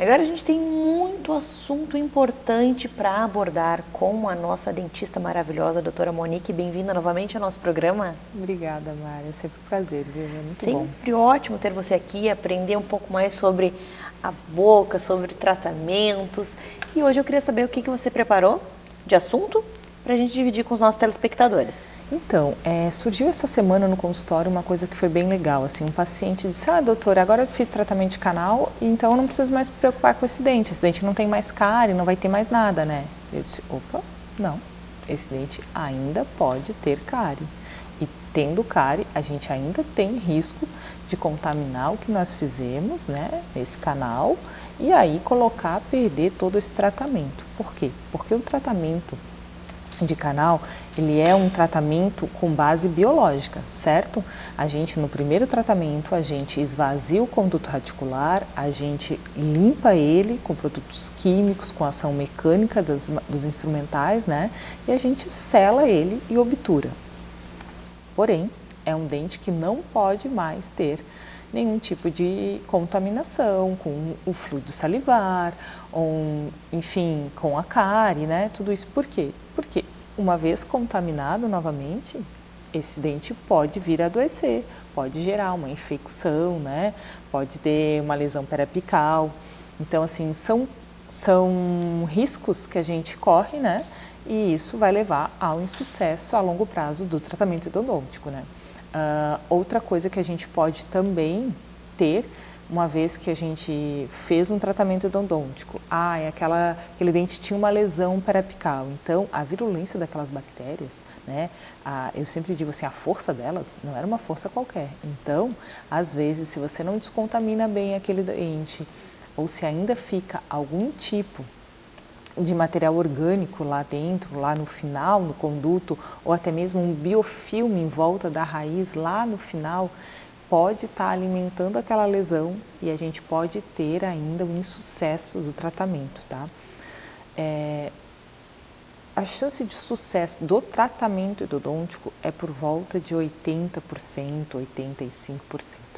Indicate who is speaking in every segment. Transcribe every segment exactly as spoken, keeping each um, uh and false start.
Speaker 1: Agora a gente tem muito assunto importante para abordar com a nossa dentista maravilhosa, a doutora Monique. Bem-vinda novamente ao nosso programa.
Speaker 2: Obrigada, Mari. É sempre um prazer, viu? É muito
Speaker 1: sempre
Speaker 2: bom.
Speaker 1: Sempre ótimo ter você aqui, aprender um pouco mais sobre a boca, sobre tratamentos. E hoje eu queria saber o que, que você preparou de assunto para a gente dividir com os nossos telespectadores.
Speaker 2: Então, é, surgiu essa semana no consultório uma coisa que foi bem legal, assim, um paciente disse, ah, doutora, agora eu fiz tratamento de canal, então eu não preciso mais me preocupar com esse dente, esse dente não tem mais cárie, não vai ter mais nada, né? Eu disse, opa, não, esse dente ainda pode ter cárie, e tendo cárie, a gente ainda tem risco de contaminar o que nós fizemos, né, nesse canal, e aí colocar, perder todo esse tratamento. Por quê? Porque o tratamento de canal, ele é um tratamento com base biológica, certo? A gente, no primeiro tratamento, a gente esvazia o conduto radicular, a gente limpa ele com produtos químicos, com ação mecânica dos, dos instrumentais, né? E a gente sela ele e obtura. Porém, é um dente que não pode mais ter nenhum tipo de contaminação com o fluido salivar, ou, enfim, com a cárie, né? Tudo isso por quê? Porque uma vez contaminado novamente, esse dente pode vir a adoecer, pode gerar uma infecção, né? Pode ter uma lesão periapical. Então, assim, são, são riscos que a gente corre, né? E isso vai levar ao insucesso a longo prazo do tratamento endodôntico, né? Uh, outra coisa que a gente pode também ter, uma vez que a gente fez um tratamento endodôntico, ah, é aquela, aquele dente tinha uma lesão periapical, então a virulência daquelas bactérias, né, a, eu sempre digo assim, a força delas não era uma força qualquer, então, às vezes, se você não descontamina bem aquele dente, ou se ainda fica algum tipo de material orgânico lá dentro, lá no final, no conduto, ou até mesmo um biofilme em volta da raiz lá no final, pode estar alimentando aquela lesão e a gente pode ter ainda um insucesso do tratamento, tá? É, a chance de sucesso do tratamento endodôntico é por volta de oitenta por cento, oitenta e cinco por cento.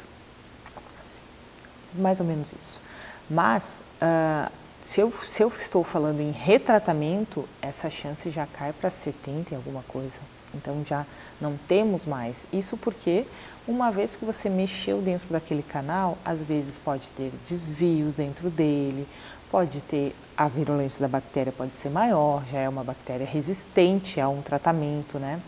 Speaker 2: Mais ou menos isso. Mas, uh, Se eu, se eu estou falando em retratamento, essa chance já cai para setenta e alguma coisa. Então já não temos mais. Isso porque uma vez que você mexeu dentro daquele canal, às vezes pode ter desvios dentro dele, pode ter a virulência da bactéria pode ser maior, já é uma bactéria resistente a um tratamento, né?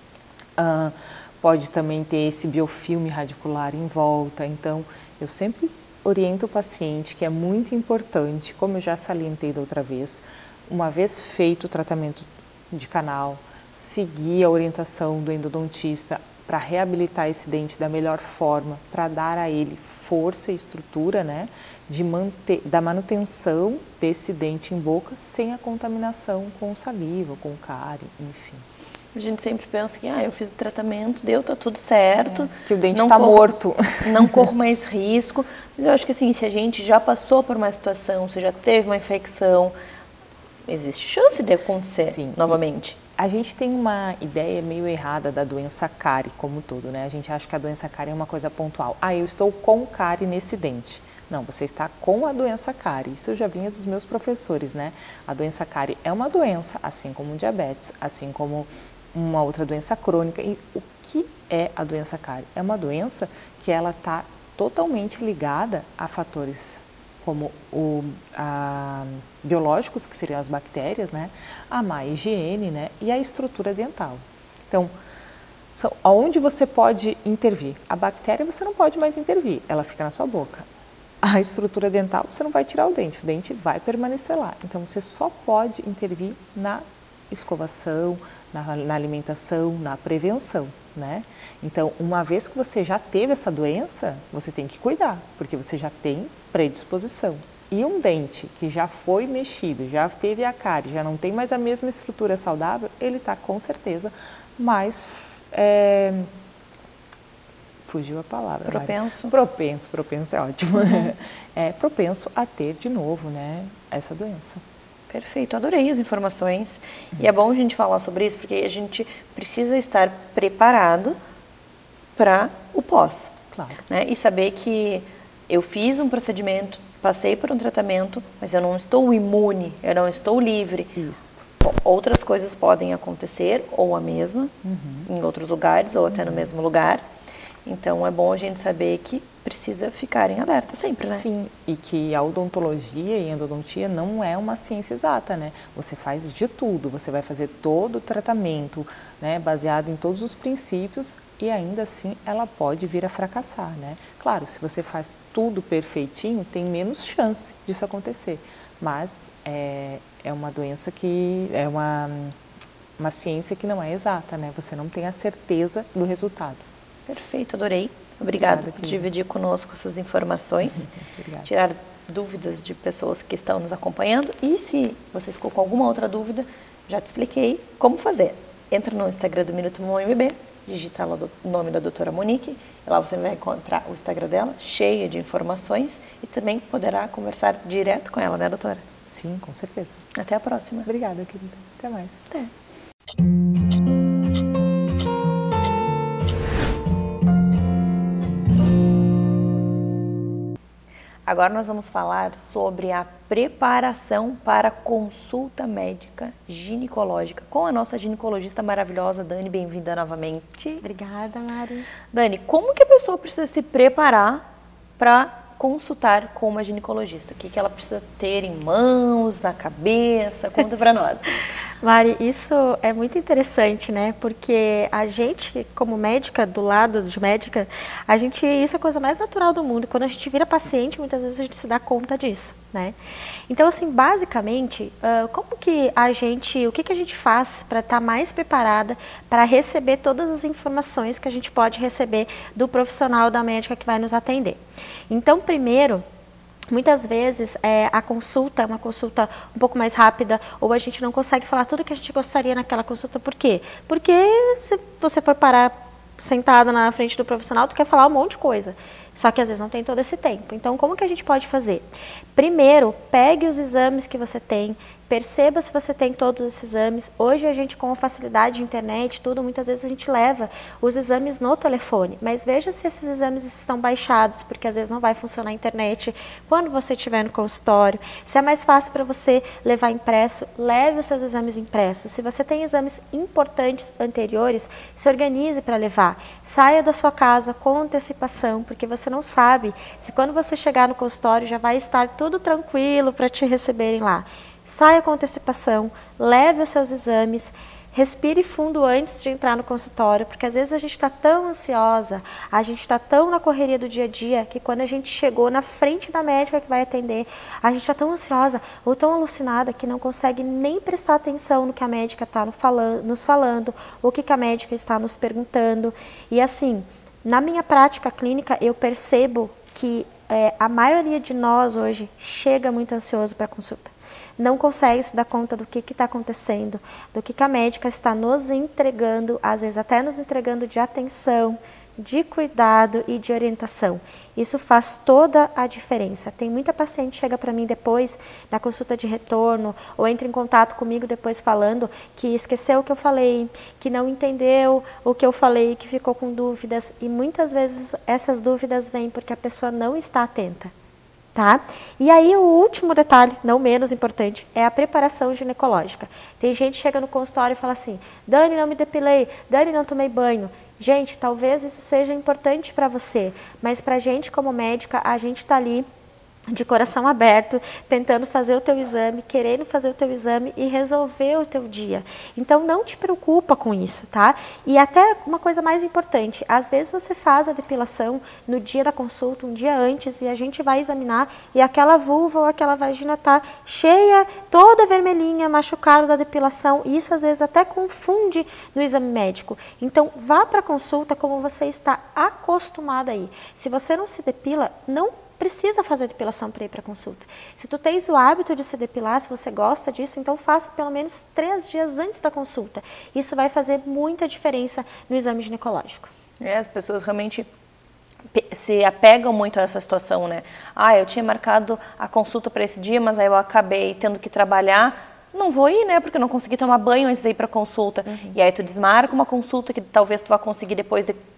Speaker 2: Ah, pode também ter esse biofilme radicular em volta. Então eu sempre oriento o paciente que é muito importante, como eu já salientei da outra vez, uma vez feito o tratamento de canal, seguir a orientação do endodontista para reabilitar esse dente da melhor forma, para dar a ele força e estrutura, né, de manter, da manutenção desse dente em boca sem a contaminação com saliva, com cárie, enfim.
Speaker 1: A gente sempre pensa que, ah, eu fiz o tratamento, deu, tá tudo certo.
Speaker 2: É, que o dente está morto.
Speaker 1: Não corro mais risco. Mas eu acho que assim, se a gente já passou por uma situação, se já teve uma infecção, existe chance de acontecer Sim. novamente.
Speaker 2: A gente tem uma ideia meio errada da doença cárie como todo, né? A gente acha que a doença cárie é uma coisa pontual. Ah, eu estou com cárie nesse dente. Não, você está com a doença cárie. Isso eu já vinha dos meus professores, né? A doença cárie é uma doença, assim como o diabetes, assim como uma outra doença crônica. E o que é a doença cárie? É uma doença que ela está totalmente ligada a fatores como o, a, biológicos, que seriam as bactérias, né? A má higiene, né? E a estrutura dental. Então, são, onde você pode intervir? A bactéria você não pode mais intervir, ela fica na sua boca. A estrutura dental você não vai tirar o dente, o dente vai permanecer lá. Então, você só pode intervir na escovação, na, na alimentação, na prevenção, né? Então, uma vez que você já teve essa doença, você tem que cuidar, porque você já tem predisposição. E um dente que já foi mexido, já teve a cárie, já não tem mais a mesma estrutura saudável, ele está com certeza mais... É... Fugiu a palavra.
Speaker 1: Propenso.
Speaker 2: Mari. Propenso, propenso é ótimo. Uhum. É propenso a ter de novo, né, essa doença.
Speaker 1: Perfeito, adorei as informações. Uhum. E é bom a gente falar sobre isso, porque a gente precisa estar preparado para o pós.
Speaker 2: Claro.
Speaker 1: Né? E saber que eu fiz um procedimento, passei por um tratamento, mas eu não estou imune, eu não estou livre.
Speaker 2: Isso.
Speaker 1: Bom, outras coisas podem acontecer, ou a mesma, uhum. em outros lugares, ou até uhum. no mesmo lugar. Então, é bom a gente saber que precisa ficar em alerta sempre, né?
Speaker 2: Sim, e que a odontologia e endodontia não é uma ciência exata, né? Você faz de tudo, você vai fazer todo o tratamento, né, baseado em todos os princípios e ainda assim ela pode vir a fracassar, né? Claro, se você faz tudo perfeitinho, tem menos chance disso acontecer, mas é, é uma doença que é uma, uma ciência que não é exata, né? Você não tem a certeza do resultado. Perfeito, adorei. Obrigada, Obrigada por dividir conosco essas informações, tirar dúvidas de pessoas que estão nos acompanhando. E se você ficou com alguma outra dúvida, já te expliquei como fazer. Entra no Instagram do Minuto Mamãe M B, digita lá o nome da doutora Monique, e lá você vai encontrar o Instagram dela, cheio de informações, e também poderá conversar direto com ela, né, doutora? Sim, com certeza. Até a próxima. Obrigada, querida. Até mais. Até. Agora nós vamos falar sobre a preparação para consulta médica ginecológica com a nossa ginecologista maravilhosa, Dani. Bem-vinda novamente.
Speaker 3: Obrigada, Mari.
Speaker 1: Dani, como que a pessoa precisa se preparar para consultar com uma ginecologista? O que que ela precisa ter em mãos, na cabeça? Conta para nós.
Speaker 3: Mari, isso é muito interessante, né? Porque a gente, como médica, do lado de médica, a gente, isso é a coisa mais natural do mundo. Quando a gente vira paciente, muitas vezes a gente se dá conta disso, né? Então, assim, basicamente, uh, como que a gente, o que que a gente faz para estar mais preparada para receber todas as informações que a gente pode receber do profissional, da médica que vai nos atender? Então, primeiro, muitas vezes é, a consulta é uma consulta um pouco mais rápida ou a gente não consegue falar tudo que a gente gostaria naquela consulta. Por quê? Porque se você for parar sentada na frente do profissional, tu quer falar um monte de coisa. Só que às vezes não tem todo esse tempo. Então, como que a gente pode fazer? Primeiro, pegue os exames que você tem, perceba se você tem todos esses exames. Hoje a gente, com a facilidade de internet, tudo, muitas vezes a gente leva os exames no telefone. Mas veja se esses exames estão baixados, porque às vezes não vai funcionar a internet quando você estiver no consultório. Se é mais fácil para você levar impresso, leve os seus exames impressos. Se você tem exames importantes anteriores, se organize para levar. Saia da sua casa com antecipação, porque você não sabe se quando você chegar no consultório já vai estar tudo tranquilo para te receberem lá. Saia com antecipação, leve os seus exames, respire fundo antes de entrar no consultório, porque às vezes a gente está tão ansiosa, a gente está tão na correria do dia a dia, que quando a gente chegou na frente da médica que vai atender, a gente está tão ansiosa ou tão alucinada que não consegue nem prestar atenção no que a médica está nos falando, ou o que a médica está nos perguntando. E assim, na minha prática clínica, eu percebo que é, a maioria de nós hoje chega muito ansioso para a consulta. Não consegue se dar conta do que está acontecendo, do que, que a médica está nos entregando, às vezes até nos entregando de atenção, de cuidado e de orientação. Isso faz toda a diferença. Tem muita paciente que chega para mim depois, na consulta de retorno, ou entra em contato comigo depois falando que esqueceu o que eu falei, que não entendeu o que eu falei, que ficou com dúvidas. E muitas vezes essas dúvidas vêm porque a pessoa não está atenta. Tá? E aí o último detalhe, não menos importante, é a preparação ginecológica. Tem gente que chega no consultório e fala assim, Dani, não me depilei, Dani, não tomei banho. Gente, talvez isso seja importante para você, mas para a gente como médica, a gente está ali de coração aberto, tentando fazer o teu exame, querendo fazer o teu exame e resolver o teu dia. Então, não te preocupa com isso, tá? E até uma coisa mais importante, às vezes você faz a depilação no dia da consulta, um dia antes, e a gente vai examinar e aquela vulva ou aquela vagina tá cheia, toda vermelhinha, machucada da depilação, e isso às vezes até confunde no exame médico. Então, vá para a consulta como você está acostumada aí. Se você não se depila, não precisa fazer depilação para ir para consulta. Se tu tens o hábito de se depilar, se você gosta disso, então faça pelo menos três dias antes da consulta. Isso vai fazer muita diferença no exame ginecológico.
Speaker 1: É, as pessoas realmente se apegam muito a essa situação, né? Ah, eu tinha marcado a consulta para esse dia, mas aí eu acabei tendo que trabalhar. Não vou ir, né? Porque eu não consegui tomar banho antes de ir para consulta. Uhum. E aí tu desmarca uma consulta que talvez tu vá conseguir depois de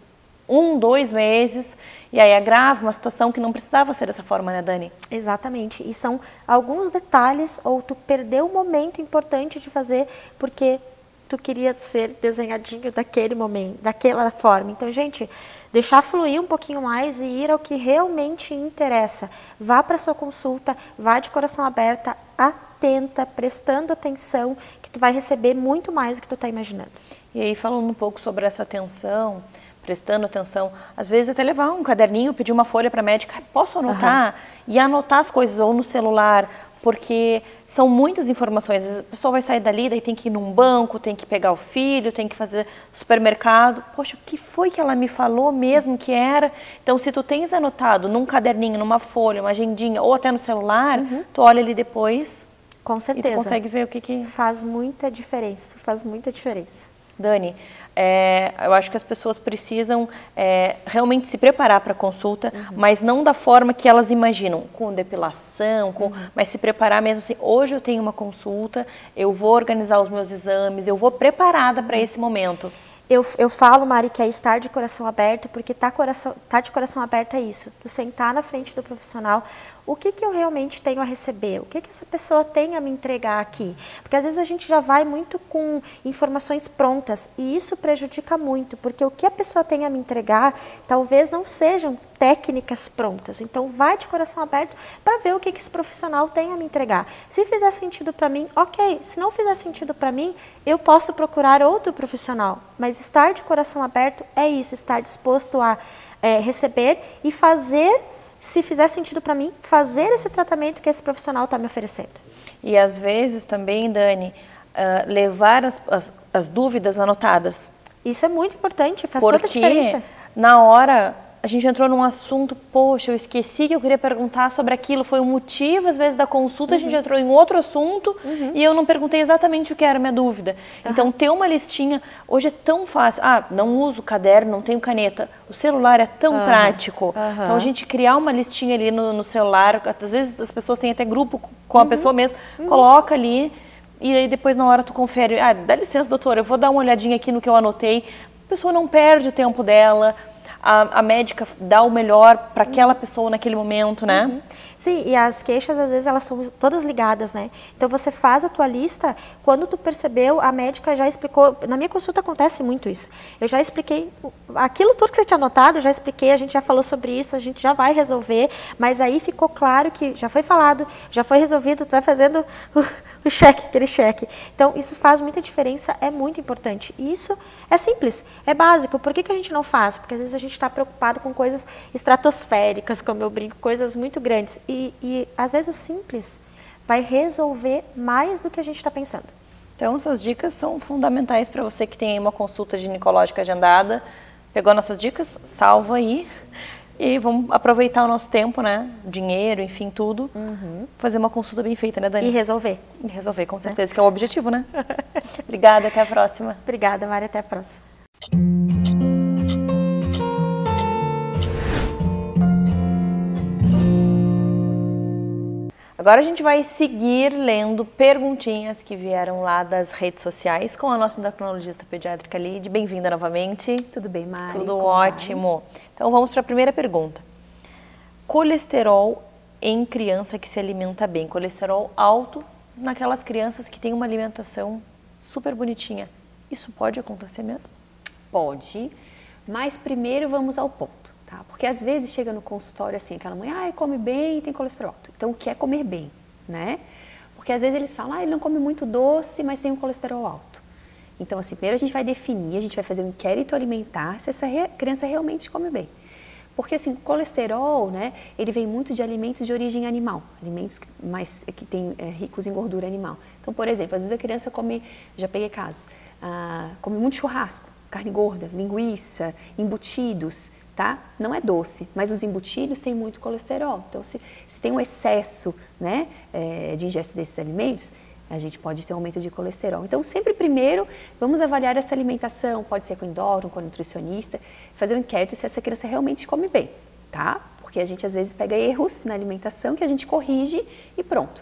Speaker 1: um, dois meses, e aí agrava uma situação que não precisava ser dessa forma, né, Dani?
Speaker 3: Exatamente, e são alguns detalhes, ou tu perdeu um momento importante de fazer, porque tu queria ser desenhadinho daquele momento, daquela forma. Então, gente, deixar fluir um pouquinho mais e ir ao que realmente interessa. Vá para sua consulta, vá de coração aberto, atenta, prestando atenção, que tu vai receber muito mais do que tu está imaginando.
Speaker 1: E aí, falando um pouco sobre essa atenção, prestando atenção, às vezes até levar um caderninho, pedir uma folha para a médica, posso anotar? Uhum. E anotar as coisas, ou no celular, porque são muitas informações. A pessoa vai sair dali, daí tem que ir num banco, tem que pegar o filho, tem que fazer supermercado. Poxa, o que foi que ela me falou mesmo que era? Então, se tu tens anotado num caderninho, numa folha, uma agendinha, ou até no celular, uhum. tu olha ali depois.
Speaker 3: Com certeza.
Speaker 1: E tu consegue ver o que que...
Speaker 3: Faz muita diferença, faz muita diferença.
Speaker 1: Dani, é, eu acho que as pessoas precisam é, realmente se preparar para a consulta, uhum. mas não da forma que elas imaginam, com depilação, com, uhum. mas se preparar mesmo assim, hoje eu tenho uma consulta, eu vou organizar os meus exames, eu vou preparada uhum. para esse momento.
Speaker 3: Eu, eu falo, Mari, que é estar de coração aberto, porque tá, coração, tá de coração aberto é isso, tu sentar na frente do profissional, o que que eu realmente tenho a receber, o que que essa pessoa tem a me entregar aqui, porque às vezes a gente já vai muito com informações prontas e isso prejudica muito, porque o que a pessoa tem a me entregar talvez não sejam técnicas prontas, então vai de coração aberto para ver o que que esse profissional tem a me entregar. Se fizer sentido para mim, ok, se não fizer sentido para mim, eu posso procurar outro profissional, mas estar de coração aberto é isso, estar disposto a é, receber e fazer, se fizer sentido para mim, fazer esse tratamento que esse profissional está me oferecendo.
Speaker 1: E às vezes também, Dani, uh, levar as, as, as dúvidas anotadas.
Speaker 3: Isso é muito importante, faz
Speaker 1: Porque
Speaker 3: toda a diferença.
Speaker 1: Na hora a gente entrou num assunto, poxa, eu esqueci que eu queria perguntar sobre aquilo, foi o motivo, às vezes, da consulta, uhum. a gente entrou em outro assunto uhum. e eu não perguntei exatamente o que era a minha dúvida. Uhum. Então, ter uma listinha, hoje é tão fácil. Ah, não uso caderno, não tenho caneta. O celular é tão uhum. prático. Uhum. Então, a gente criar uma listinha ali no, no celular, às vezes as pessoas têm até grupo com a uhum. pessoa mesmo, uhum. coloca ali e aí depois na hora tu confere. Ah, dá licença, doutora, eu vou dar uma olhadinha aqui no que eu anotei. A pessoa não perde o tempo dela. A, a médica dá o melhor para aquela pessoa naquele momento, né?
Speaker 3: Uhum. Sim, e as queixas, às vezes, elas são todas ligadas, né? Então, você faz a tua lista, quando tu percebeu, a médica já explicou, na minha consulta acontece muito isso, eu já expliquei, aquilo tudo que você tinha anotado, eu já expliquei, a gente já falou sobre isso, a gente já vai resolver, mas aí ficou claro que já foi falado, já foi resolvido, tu vai fazendo o, o cheque, aquele cheque. Então, isso faz muita diferença, é muito importante. E isso é simples, é básico. Por que que a gente não faz? Porque às vezes a gente está preocupado com coisas estratosféricas, como eu brinco, coisas muito grandes. E, e às vezes o simples vai resolver mais do que a gente está pensando.
Speaker 1: Então, essas dicas são fundamentais para você que tem uma consulta ginecológica agendada. Pegou nossas dicas? Salva aí. E vamos aproveitar o nosso tempo, né? Dinheiro, enfim, tudo. Uhum. Fazer uma consulta bem feita, né, Dani?
Speaker 3: E resolver.
Speaker 1: E resolver, com certeza, é. que é o objetivo, né? Obrigada, até a próxima.
Speaker 3: Obrigada, Mari, até a próxima.
Speaker 1: Agora a gente vai seguir lendo perguntinhas que vieram lá das redes sociais com a nossa endocrinologista pediátrica Lid. Bem-vinda novamente.
Speaker 4: Tudo bem, Mari?
Speaker 1: Tudo ótimo. Vai? Então vamos para a primeira pergunta. Colesterol em criança que se alimenta bem. Colesterol alto naquelas crianças que têm uma alimentação super bonitinha. Isso pode acontecer mesmo?
Speaker 4: Pode, mas primeiro vamos ao ponto. Tá? Porque às vezes chega no consultório assim, aquela mãe, ah, come bem e tem colesterol alto. Então, o que é comer bem, né? Porque às vezes eles falam, ah, ele não come muito doce, mas tem um colesterol alto. Então, assim, primeiro a gente vai definir, a gente vai fazer um inquérito alimentar se essa re- criança realmente come bem. Porque, assim, colesterol, né, ele vem muito de alimentos de origem animal, alimentos que, mais, que tem é, ricos em gordura animal. Então, por exemplo, às vezes a criança come, já peguei casos, ah, come muito churrasco, carne gorda, linguiça, embutidos, tá? Não é doce, mas os embutidos têm muito colesterol. Então, se, se tem um excesso, né, é, de ingesta desses alimentos, a gente pode ter um aumento de colesterol. Então, sempre primeiro, vamos avaliar essa alimentação, pode ser com endócrino, com nutricionista, fazer um inquérito se essa criança realmente come bem, tá? Porque a gente, às vezes, pega erros na alimentação que a gente corrige e pronto.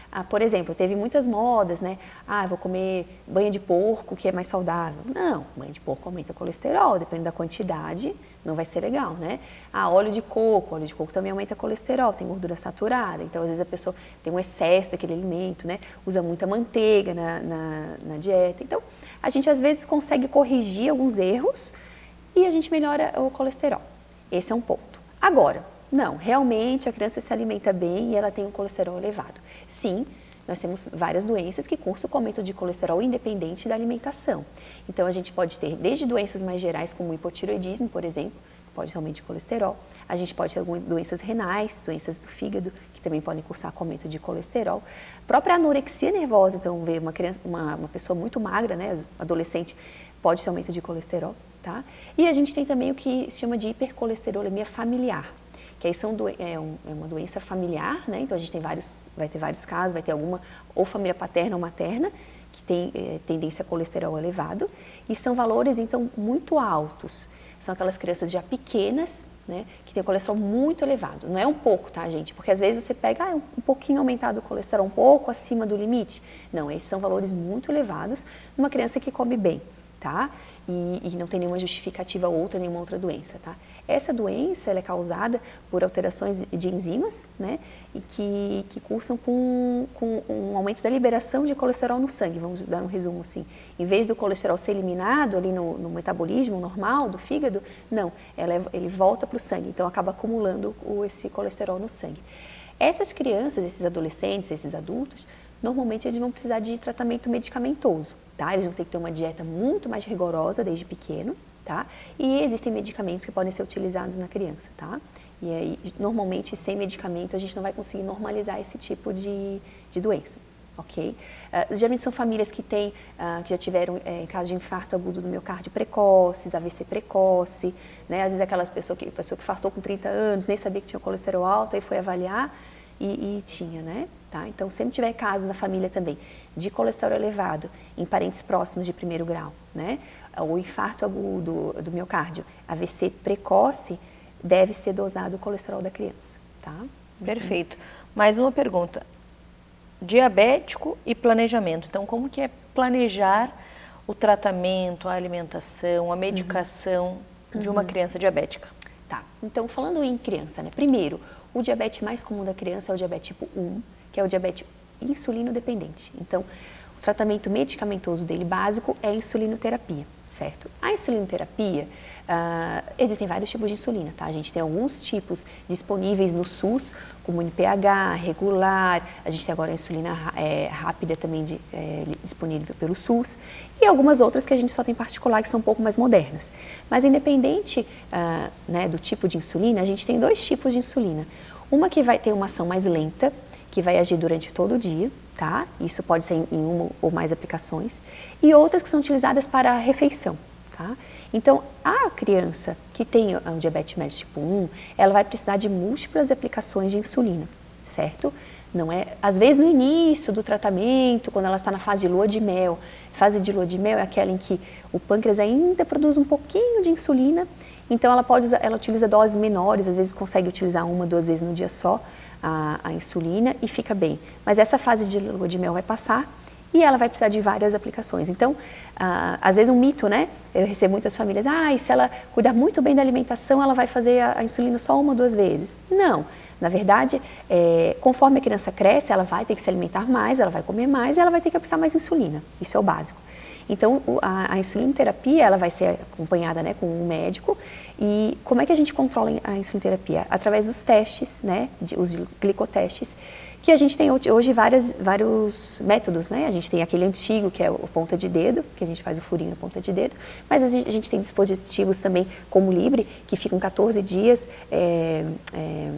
Speaker 4: Ah, por exemplo, teve muitas modas, né? Ah, eu vou comer banha de porco, que é mais saudável. Não, banha de porco aumenta o colesterol, dependendo da quantidade, não vai ser legal, né? Ah, óleo de coco, óleo de coco também aumenta colesterol, tem gordura saturada. Então, às vezes a pessoa tem um excesso daquele alimento, né? Usa muita manteiga na, na, na dieta. Então, a gente às vezes consegue corrigir alguns erros e a gente melhora o colesterol. Esse é um ponto. Agora, não, realmente a criança se alimenta bem e ela tem um colesterol elevado. Sim, nós temos várias doenças que cursam com aumento de colesterol independente da alimentação. Então, a gente pode ter desde doenças mais gerais, como o hipotireoidismo, por exemplo, pode ter aumento de colesterol. A gente pode ter algumas doenças renais, doenças do fígado, que também podem cursar com aumento de colesterol. A própria anorexia nervosa, então, ver uma, criança, uma, uma pessoa muito magra, né, adolescente, pode ter aumento de colesterol, tá? E a gente tem também o que se chama de hipercolesterolemia familiar, que aí são do, é, um, é uma doença familiar, né? Então a gente tem vários, vai ter vários casos, vai ter alguma ou família paterna ou materna que tem é, tendência a colesterol elevado e são valores então muito altos. São aquelas crianças já pequenas, né, que tem o colesterol muito elevado. Não é um pouco, tá, gente? Porque às vezes você pega ah, um pouquinho aumentado o colesterol, um pouco acima do limite. Não, esses são valores muito elevados numa criança que come bem, tá? E, e não tem nenhuma justificativa outra, nenhuma outra doença, tá? Essa doença ela é causada por alterações de enzimas, né, e que, que cursam com, com um aumento da liberação de colesterol no sangue, vamos dar um resumo assim. Em vez do colesterol ser eliminado ali no, no metabolismo normal do fígado, não, ela é, ele volta para o sangue, então acaba acumulando o, esse colesterol no sangue. Essas crianças, esses adolescentes, esses adultos, normalmente eles vão precisar de tratamento medicamentoso, tá? Eles vão ter que ter uma dieta muito mais rigorosa desde pequeno, tá? E existem medicamentos que podem ser utilizados na criança, tá? E aí, normalmente, sem medicamento, a gente não vai conseguir normalizar esse tipo de, de doença, ok? Uh, geralmente são famílias que têm, uh, que já tiveram é, casos de infarto agudo do miocárdio precoces, A V C precoce, né? Às vezes aquelas pessoas que, pessoa que infartou com trinta anos, nem sabia que tinha colesterol alto, aí foi avaliar e, e tinha, né? Tá? Então, sempre tiver casos na família também de colesterol elevado em parentes próximos de primeiro grau, né? O infarto agudo do miocárdio, A V C precoce, deve ser dosado o colesterol da criança, tá?
Speaker 1: Perfeito. Mais uma pergunta. Diabético e planejamento. Então, como que é planejar o tratamento, a alimentação, a medicação uhum. de uma criança diabética?
Speaker 4: Tá. Então, falando em criança, né? Primeiro, o diabetes mais comum da criança é o diabetes tipo um, que é o diabetes insulino dependente. Então, o tratamento medicamentoso dele básico é a insulinoterapia, certo? A insulinoterapia, uh, existem vários tipos de insulina, tá? A gente tem alguns tipos disponíveis no SUS, como o N P H, regular, a gente tem agora a insulina é, rápida também de, é, disponível pelo SUS, e algumas outras que a gente só tem particular, que são um pouco mais modernas. Mas independente uh, né, do tipo de insulina, a gente tem dois tipos de insulina. Uma que vai ter uma ação mais lenta, que vai agir durante todo o dia, tá? Isso pode ser em uma ou mais aplicações. E outras que são utilizadas para a refeição, tá? Então, a criança que tem um diabetes mellitus tipo um, ela vai precisar de múltiplas aplicações de insulina, certo? Não é, às vezes no início do tratamento, quando ela está na fase de lua de mel, fase de lua de mel é aquela em que o pâncreas ainda produz um pouquinho de insulina, então ela pode usar, ela utiliza doses menores, às vezes consegue utilizar uma, duas vezes no dia só a, a insulina e fica bem. Mas essa fase de lua de mel vai passar e ela vai precisar de várias aplicações. Então, ah, às vezes um mito, né? Eu recebo muitas famílias, ah, e se ela cuidar muito bem da alimentação, ela vai fazer a, a insulina só uma, duas vezes. Não, na verdade, é, conforme a criança cresce, ela vai ter que se alimentar mais, ela vai comer mais e ela vai ter que aplicar mais insulina. Isso é o básico. Então, a, a insulinoterapia, ela vai ser acompanhada, né, com um médico. E como é que a gente controla a insulinoterapia? Através dos testes, né, de, os glicotestes, que a gente tem hoje várias, vários métodos, né? A gente tem aquele antigo, que é o ponta de dedo, que a gente faz o furinho na ponta de dedo, mas a gente, a gente tem dispositivos também, como o Libre, que ficam quatorze dias é, é,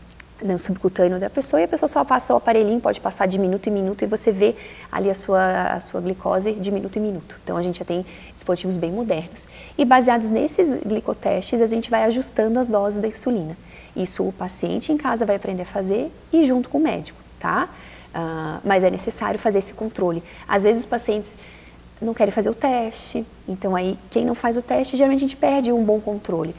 Speaker 4: no subcutâneo da pessoa, e a pessoa só passa o aparelhinho, pode passar de minuto em minuto, e você vê ali a sua, a sua glicose de minuto em minuto. Então, a gente já tem dispositivos bem modernos. E baseados nesses glicotestes, a gente vai ajustando as doses da insulina. Isso o paciente em casa vai aprender a fazer e junto com o médico, tá? Uh, mas é necessário fazer esse controle. Às vezes os pacientes não querem fazer o teste, então aí quem não faz o teste, geralmente a gente perde um bom controle.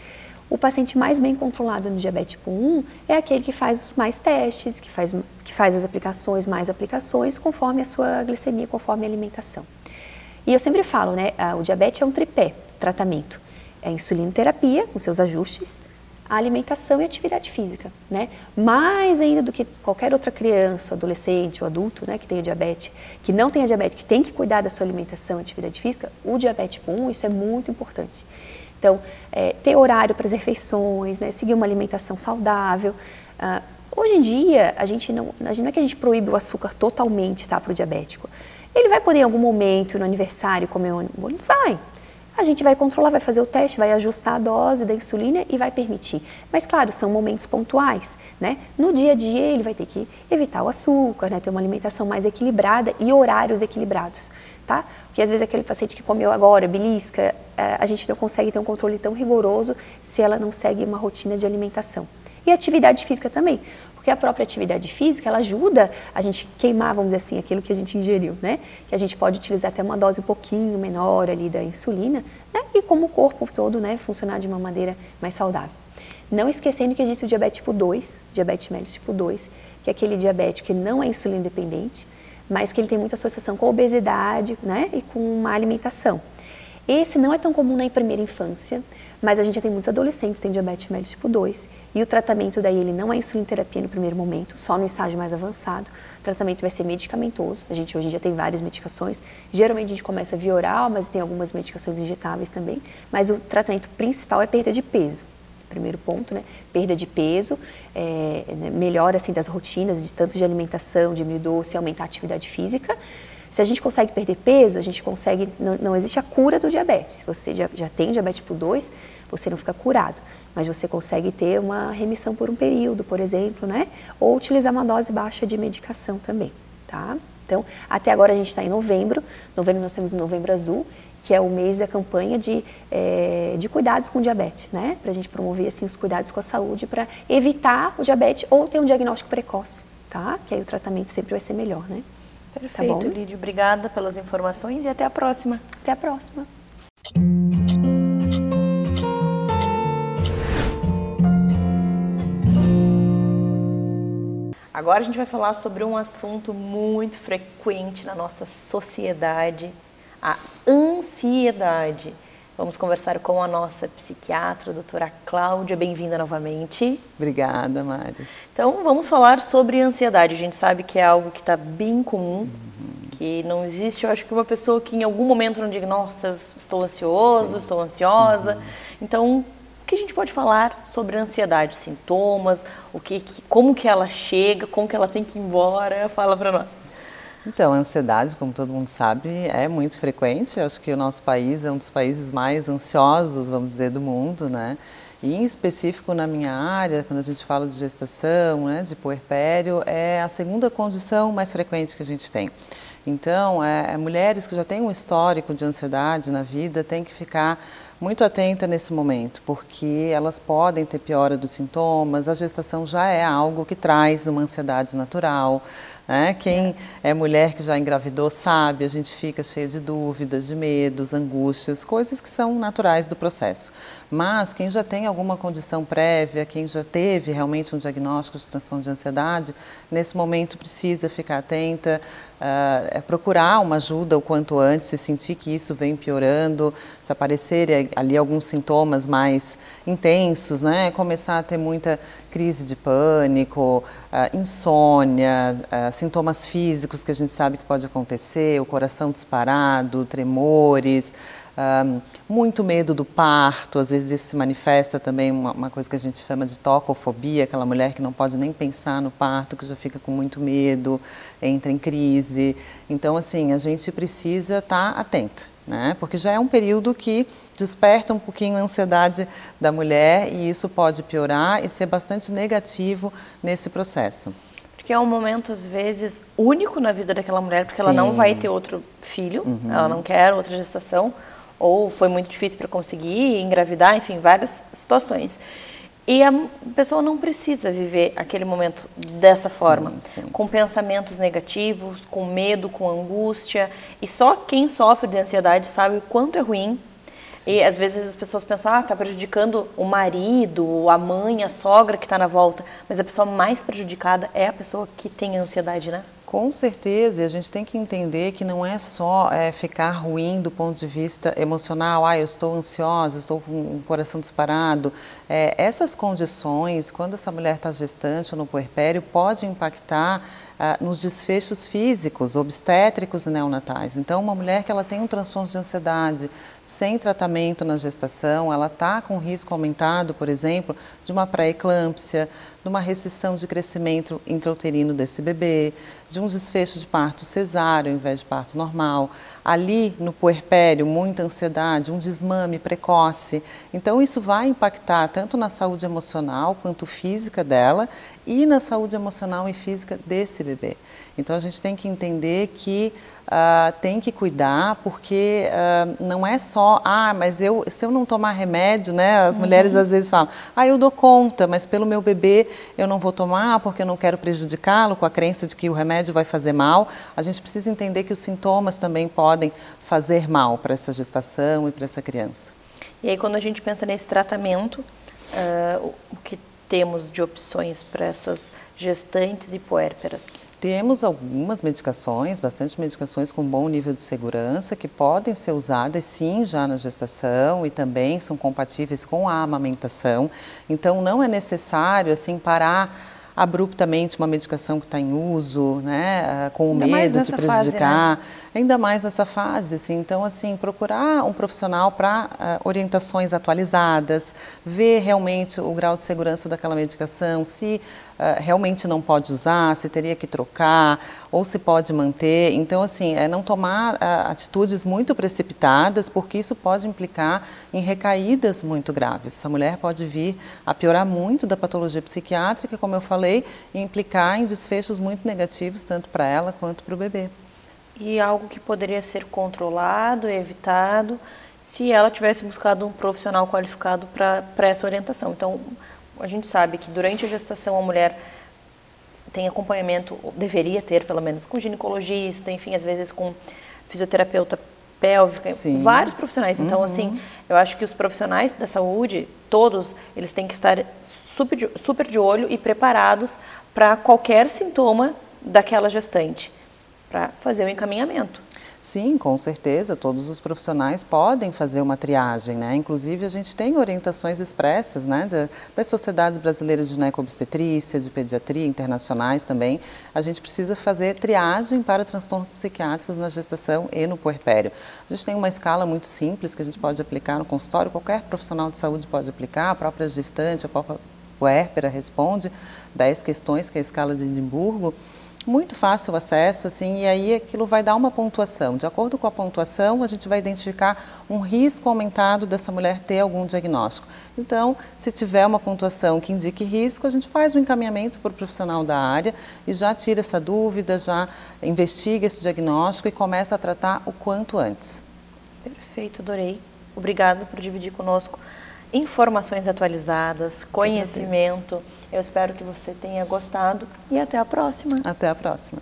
Speaker 4: O paciente mais bem controlado no diabetes tipo um é aquele que faz os mais testes, que faz, que faz as aplicações, mais aplicações, conforme a sua glicemia, conforme a alimentação. E eu sempre falo, né, o diabetes é um tripé, tratamento. É a insulinoterapia, com seus ajustes, a alimentação e a atividade física, né? Mais ainda do que qualquer outra criança, adolescente ou adulto, né, que tenha diabetes, que não tenha diabetes, que tem que cuidar da sua alimentação e atividade física, o diabetes tipo um, isso é muito importante. Então, é, ter horário para as refeições, né, seguir uma alimentação saudável. Ah, hoje em dia, a gente não, a gente não é que a gente proíbe o açúcar totalmente, tá, para o diabético. Ele vai poder em algum momento, no aniversário, comer um bolo? Vai. A gente vai controlar, vai fazer o teste, vai ajustar a dose da insulina e vai permitir. Mas, claro, são momentos pontuais, né? No dia a dia, ele vai ter que evitar o açúcar, né? Ter uma alimentação mais equilibrada e horários equilibrados, tá? Porque, às vezes, aquele paciente que comeu agora, belisca, a gente não consegue ter um controle tão rigoroso se ela não segue uma rotina de alimentação. E atividade física também, porque a própria atividade física, ela ajuda a gente queimar, vamos dizer assim, aquilo que a gente ingeriu, né? Que a gente pode utilizar até uma dose um pouquinho menor ali da insulina, né? E como o corpo todo, né, funcionar de uma maneira mais saudável. Não esquecendo que existe o diabetes tipo dois, diabetes mellitus tipo dois, que é aquele diabetes que não é insulina dependente, mas que ele tem muita associação com a obesidade, né? E com uma alimentação. Esse não é tão comum na primeira infância, mas a gente já tem muitos adolescentes que têm diabetes mellitus tipo dois, e o tratamento daí ele não é insulinoterapia no primeiro momento, só no estágio mais avançado. O tratamento vai ser medicamentoso, a gente hoje em dia tem várias medicações, geralmente a gente começa via oral, mas tem algumas medicações injetáveis também, mas o tratamento principal é perda de peso. Primeiro ponto, né? Perda de peso, é, melhora assim das rotinas, de tanto de alimentação, diminuir doce, aumentar a atividade física. Se a gente consegue perder peso, a gente consegue, não, não existe a cura do diabetes. Se você já, já tem diabetes tipo dois, você não fica curado, mas você consegue ter uma remissão por um período, por exemplo, né? Ou utilizar uma dose baixa de medicação também, tá? Então, até agora a gente está em novembro, novembro nós temos o Novembro Azul, que é o mês da campanha de, é, de cuidados com diabetes, né? Para a gente promover, assim, os cuidados com a saúde, para evitar o diabetes ou ter um diagnóstico precoce, tá? Que aí o tratamento sempre vai ser melhor, né?
Speaker 1: Perfeito,
Speaker 4: tá
Speaker 1: Lídia. Obrigada pelas informações e até a próxima.
Speaker 4: Até a próxima.
Speaker 1: Agora a gente vai falar sobre um assunto muito frequente na nossa sociedade, a ansiedade. Vamos conversar com a nossa psiquiatra, a doutora Cláudia. Bem-vinda novamente.
Speaker 5: Obrigada, Mari.
Speaker 1: Então, vamos falar sobre ansiedade. A gente sabe que é algo que está bem comum, uhum. que não existe, eu acho que uma pessoa que em algum momento não diga, nossa, estou ansioso, Sim. estou ansiosa. Uhum. Então, o que a gente pode falar sobre a ansiedade? Sintomas, o que, como que ela chega, como que ela tem que ir embora? Fala para nós.
Speaker 5: Então, a ansiedade, como todo mundo sabe, é muito frequente. Eu acho que o nosso país é um dos países mais ansiosos, vamos dizer, do mundo, né? E em específico na minha área, quando a gente fala de gestação, né, de puerpério, é a segunda condição mais frequente que a gente tem. Então, é, é, mulheres que já têm um histórico de ansiedade na vida têm que ficar muito atenta nesse momento, porque elas podem ter piora dos sintomas, a gestação já é algo que traz uma ansiedade natural, né? Quem é mulher que já engravidou sabe, a gente fica cheia de dúvidas, de medos, angústias, coisas que são naturais do processo. Mas quem já tem alguma condição prévia, quem já teve realmente um diagnóstico de transtorno de ansiedade, nesse momento precisa ficar atenta, uh, procurar uma ajuda o quanto antes, se sentir que isso vem piorando, se aparecerem ali alguns sintomas mais intensos, né? Começar a ter muita crise de pânico, uh, insônia, uh, sintomas físicos que a gente sabe que pode acontecer, o coração disparado, tremores, um, muito medo do parto, às vezes isso se manifesta também uma, uma coisa que a gente chama de tocofobia, aquela mulher que não pode nem pensar no parto, que já fica com muito medo, entra em crise. Então, assim, a gente precisa estar atenta, né? Porque já é um período que desperta um pouquinho a ansiedade da mulher e isso pode piorar e ser bastante negativo nesse processo.
Speaker 1: Porque é um momento, às vezes, único na vida daquela mulher, porque
Speaker 5: Sim.
Speaker 1: ela não vai ter outro filho, uhum. ela não quer outra gestação, ou foi muito difícil para conseguir engravidar, enfim, várias situações. E a pessoa não precisa viver aquele momento dessa sim, forma, sim. com pensamentos negativos, com medo, com angústia. E só quem sofre de ansiedade sabe o quanto é ruim E às vezes as pessoas pensam, ah, tá prejudicando o marido, a mãe, a sogra que está na volta, mas a pessoa mais prejudicada é a pessoa que tem ansiedade, né?
Speaker 5: Com certeza, e a gente tem que entender que não é só é, ficar ruim do ponto de vista emocional, ah, eu estou ansiosa, estou com o coração disparado. É, essas condições, quando essa mulher está gestante ou no puerpério, pode impactar ah, nos desfechos físicos, obstétricos e neonatais. Então, uma mulher que ela tem um transtorno de ansiedade sem tratamento na gestação, ela está com risco aumentado, por exemplo, de uma pré-eclâmpsia, de uma restrição de crescimento intrauterino desse bebê, de um desfecho de parto cesáreo ao invés de parto normal. Ali no puerpério, muita ansiedade, um desmame precoce. Então isso vai impactar tanto na saúde emocional quanto física dela e na saúde emocional e física desse bebê. Então a gente tem que entender que Uh, tem que cuidar, porque uh, não é só, ah, mas eu, se eu não tomar remédio, né, as uhum. mulheres às vezes falam, ah, eu dou conta, mas pelo meu bebê eu não vou tomar porque eu não quero prejudicá-lo, com a crença de que o remédio vai fazer mal. A gente precisa entender que os sintomas também podem fazer mal para essa gestação e para essa criança.
Speaker 1: E aí quando a gente pensa nesse tratamento, uh, o que temos de opções para essas gestantes e puérperas?
Speaker 5: Temos algumas medicações, bastante medicações com bom nível de segurança, que podem ser usadas sim já na gestação e também são compatíveis com a amamentação. Então não é necessário assim parar abruptamente uma medicação que está em uso, né, com o medo de prejudicar, fase, né? Ainda mais nessa fase, assim. Então, assim, procurar um profissional para uh, orientações atualizadas, ver realmente o grau de segurança daquela medicação, se uh, realmente não pode usar, se teria que trocar, ou se pode manter. Então, assim, é não tomar uh, atitudes muito precipitadas, porque isso pode implicar em recaídas muito graves. Essa mulher pode vir a piorar muito da patologia psiquiátrica, como eu falei, e implicar em desfechos muito negativos, tanto para ela quanto para o bebê.
Speaker 1: E algo que poderia ser controlado, evitado, se ela tivesse buscado um profissional qualificado para essa orientação. Então, a gente sabe que durante a gestação a mulher tem acompanhamento, deveria ter pelo menos, com ginecologista, enfim, às vezes com fisioterapeuta pélvica, Sim. vários profissionais. Então, uhum. assim, eu acho que os profissionais da saúde, todos, eles têm que estar super de, super de olho e preparados para qualquer sintoma daquela gestante, para fazer o encaminhamento.
Speaker 5: Sim, com certeza, todos os profissionais podem fazer uma triagem, né? Inclusive a gente tem orientações expressas, né, da, das sociedades brasileiras de gineco-obstetrícia, de pediatria, internacionais também. A gente precisa fazer triagem para transtornos psiquiátricos na gestação e no puerpério. A gente tem uma escala muito simples que a gente pode aplicar no consultório, qualquer profissional de saúde pode aplicar, a própria gestante, a própria puérpera responde, dez questões, que é a escala de Edimburgo. Muito fácil o acesso, assim, e aí aquilo vai dar uma pontuação. De acordo com a pontuação, a gente vai identificar um risco aumentado dessa mulher ter algum diagnóstico. Então, se tiver uma pontuação que indique risco, a gente faz o encaminhamento para o profissional da área e já tira essa dúvida, já investiga esse diagnóstico e começa a tratar o quanto antes.
Speaker 1: Perfeito, adorei. Obrigada por dividir conosco informações atualizadas, conhecimento. Eu espero que você tenha gostado e até a próxima.
Speaker 5: Até a próxima.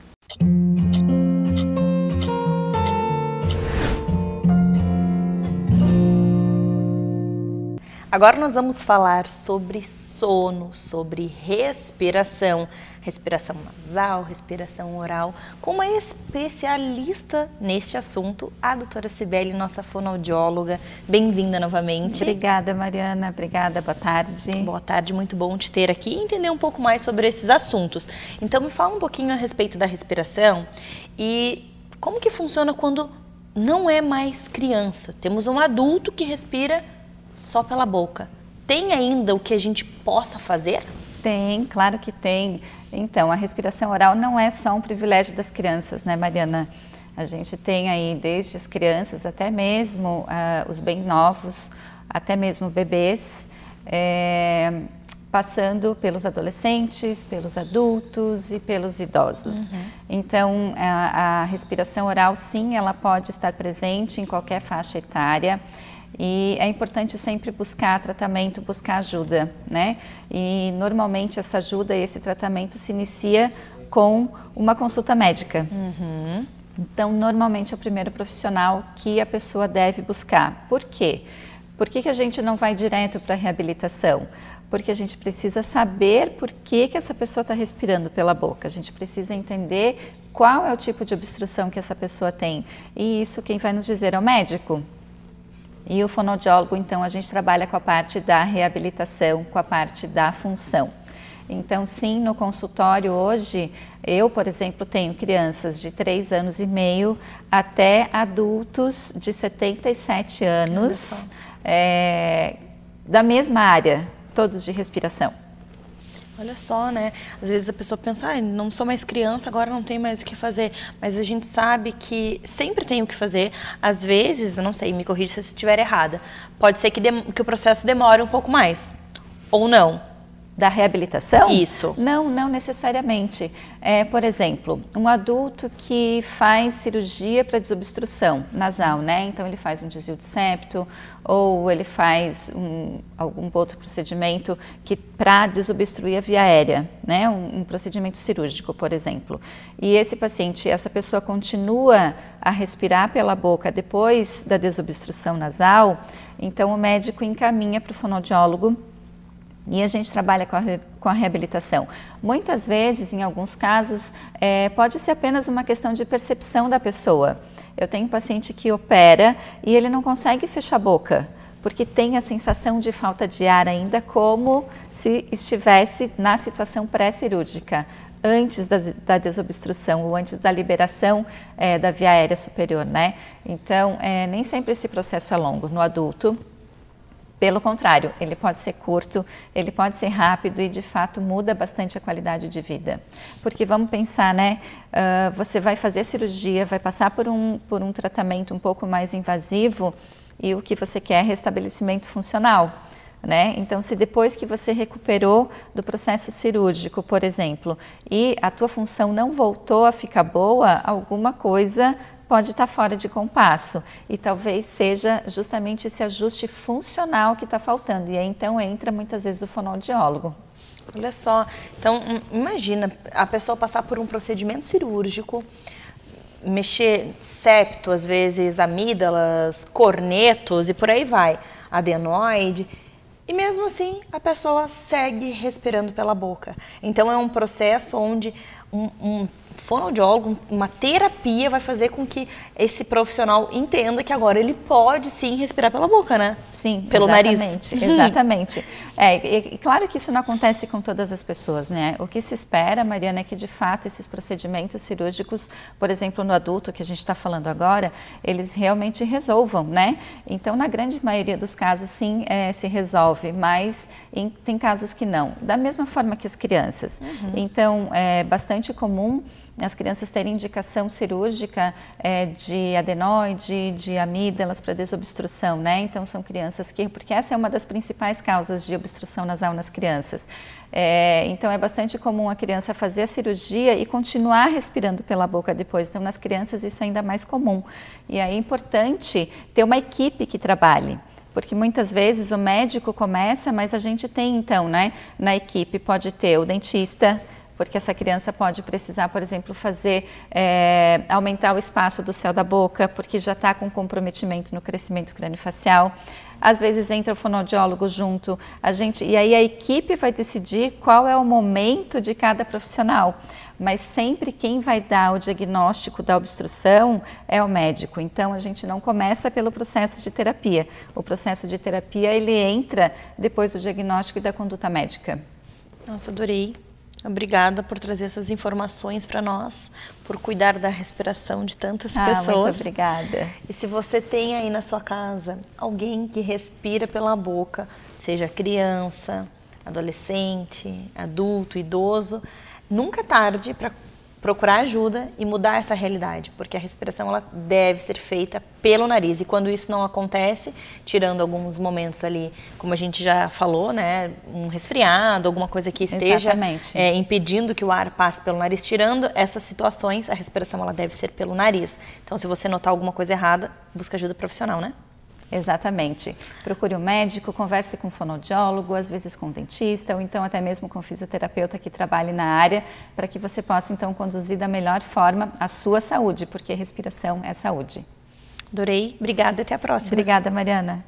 Speaker 1: Agora nós vamos falar sobre sono, sobre respiração, respiração nasal, respiração oral, com uma especialista neste assunto, a doutora Cibele, nossa fonoaudióloga. Bem-vinda novamente.
Speaker 6: Obrigada, Mariana. Obrigada, boa tarde.
Speaker 1: Boa tarde, muito bom te ter aqui e entender um pouco mais sobre esses assuntos. Então, me fala um pouquinho a respeito da respiração e como que funciona quando não é mais criança. Temos um adulto que respira só pela boca. Tem ainda o que a gente possa fazer?
Speaker 6: Tem, claro que tem. Então, a respiração oral não é só um privilégio das crianças, né, Mariana? A gente tem aí desde as crianças até mesmo uh, os bem novos, até mesmo bebês, é, passando pelos adolescentes, pelos adultos e pelos idosos. Uhum. Então, a, a respiração oral, sim, ela pode estar presente em qualquer faixa etária. E é importante sempre buscar tratamento, buscar ajuda, né? E normalmente essa ajuda e esse tratamento se inicia com uma consulta médica.
Speaker 1: Uhum.
Speaker 6: Então, normalmente é o primeiro profissional que a pessoa deve buscar. Por quê? Por que que a gente não vai direto para a reabilitação? Porque a gente precisa saber por que que essa pessoa está respirando pela boca. A gente precisa entender qual é o tipo de obstrução que essa pessoa tem. E isso quem vai nos dizer é o médico. E o fonoaudiólogo, então, a gente trabalha com a parte da reabilitação, com a parte da função. Então, sim, no consultório hoje, eu, por exemplo, tenho crianças de três anos e meio até adultos de setenta e sete anos, é, da mesma área, todos de respiração.
Speaker 1: Olha só, né? Às vezes a pessoa pensa, ah, não sou mais criança, agora não tenho mais o que fazer. Mas a gente sabe que sempre tem o que fazer. Às vezes, eu não sei, me corrija se eu estiver errada, pode ser que, que o processo demore um pouco mais, ou não.
Speaker 6: Da reabilitação?
Speaker 1: Isso.
Speaker 6: Não, não necessariamente. É, por exemplo, um adulto que faz cirurgia para desobstrução nasal, né? Então ele faz um desvio de septo ou ele faz um, algum outro procedimento que para desobstruir a via aérea, né? Um, um procedimento cirúrgico, por exemplo. E esse paciente, essa pessoa continua a respirar pela boca depois da desobstrução nasal, então o médico encaminha para o fonoaudiólogo. E a gente trabalha com a, com a reabilitação. Muitas vezes, em alguns casos, é, pode ser apenas uma questão de percepção da pessoa. Eu tenho um paciente que opera e ele não consegue fechar a boca, porque tem a sensação de falta de ar ainda, como se estivesse na situação pré-cirúrgica, antes da, da desobstrução ou antes da liberação é, da via aérea superior, né? Então, é, nem sempre esse processo é longo no adulto. Pelo contrário, ele pode ser curto, ele pode ser rápido e, de fato, muda bastante a qualidade de vida. Porque vamos pensar, né? Uh, você vai fazer a cirurgia, vai passar por um, por um tratamento um pouco mais invasivo e o que você quer é restabelecimento funcional, né? Então, se depois que você recuperou do processo cirúrgico, por exemplo, e a tua função não voltou a ficar boa, alguma coisa pode estar fora de compasso e talvez seja justamente esse ajuste funcional que está faltando. E aí então entra muitas vezes o fonoaudiólogo.
Speaker 1: Olha só, então imagina a pessoa passar por um procedimento cirúrgico, mexer septo, às vezes amígdalas, cornetos e por aí vai, adenoide. E mesmo assim a pessoa segue respirando pela boca. Então é um processo onde um, um fonoaudiólogo, uma terapia vai fazer com que esse profissional entenda que agora ele pode sim respirar pela boca, né?
Speaker 6: Sim,
Speaker 1: pelo
Speaker 6: exatamente,
Speaker 1: nariz.
Speaker 6: Exatamente. É, e, e claro que isso não acontece com todas as pessoas, né? O que se espera, Mariana, é que de fato esses procedimentos cirúrgicos, por exemplo, no adulto que a gente está falando agora, eles realmente resolvam, né? Então, na grande maioria dos casos, sim, é, se resolve, mas em, tem casos que não. Da mesma forma que as crianças. Uhum. Então, é bastante comum as crianças terem indicação cirúrgica é, de adenoide, de amígdalas para desobstrução, né? Então são crianças que, porque essa é uma das principais causas de obstrução nasal nas crianças. É, então é bastante comum a criança fazer a cirurgia e continuar respirando pela boca depois. Então nas crianças isso é ainda mais comum. E aí é importante ter uma equipe que trabalhe. Porque muitas vezes o médico começa, mas a gente tem então, né, na equipe pode ter o dentista, porque essa criança pode precisar, por exemplo, fazer, é, aumentar o espaço do céu da boca, porque já está com comprometimento no crescimento craniofacial. Às vezes entra o fonoaudiólogo junto, a gente, e aí a equipe vai decidir qual é o momento de cada profissional. Mas sempre quem vai dar o diagnóstico da obstrução é o médico. Então a gente não começa pelo processo de terapia. O processo de terapia ele entra depois do diagnóstico e da conduta médica.
Speaker 1: Nossa, adorei. Obrigada por trazer essas informações para nós, por cuidar da respiração de tantas
Speaker 6: ah,
Speaker 1: pessoas.
Speaker 6: Muito obrigada.
Speaker 1: E se você tem aí na sua casa alguém que respira pela boca, seja criança, adolescente, adulto, idoso, nunca é tarde para procurar ajuda e mudar essa realidade, porque a respiração ela deve ser feita pelo nariz. E quando isso não acontece, tirando alguns momentos ali, como a gente já falou, né, um resfriado, alguma coisa que esteja é, impedindo que o ar passe pelo nariz, tirando essas situações, a respiração ela deve ser pelo nariz. Então, se você notar alguma coisa errada, busca ajuda profissional, né?
Speaker 6: Exatamente. Procure um médico, converse com um fonoaudiólogo, às vezes com um dentista, ou então até mesmo com um fisioterapeuta que trabalhe na área, para que você possa então conduzir da melhor forma a sua saúde, porque respiração é saúde.
Speaker 1: Adorei, obrigada, até a próxima.
Speaker 6: Obrigada, Mariana.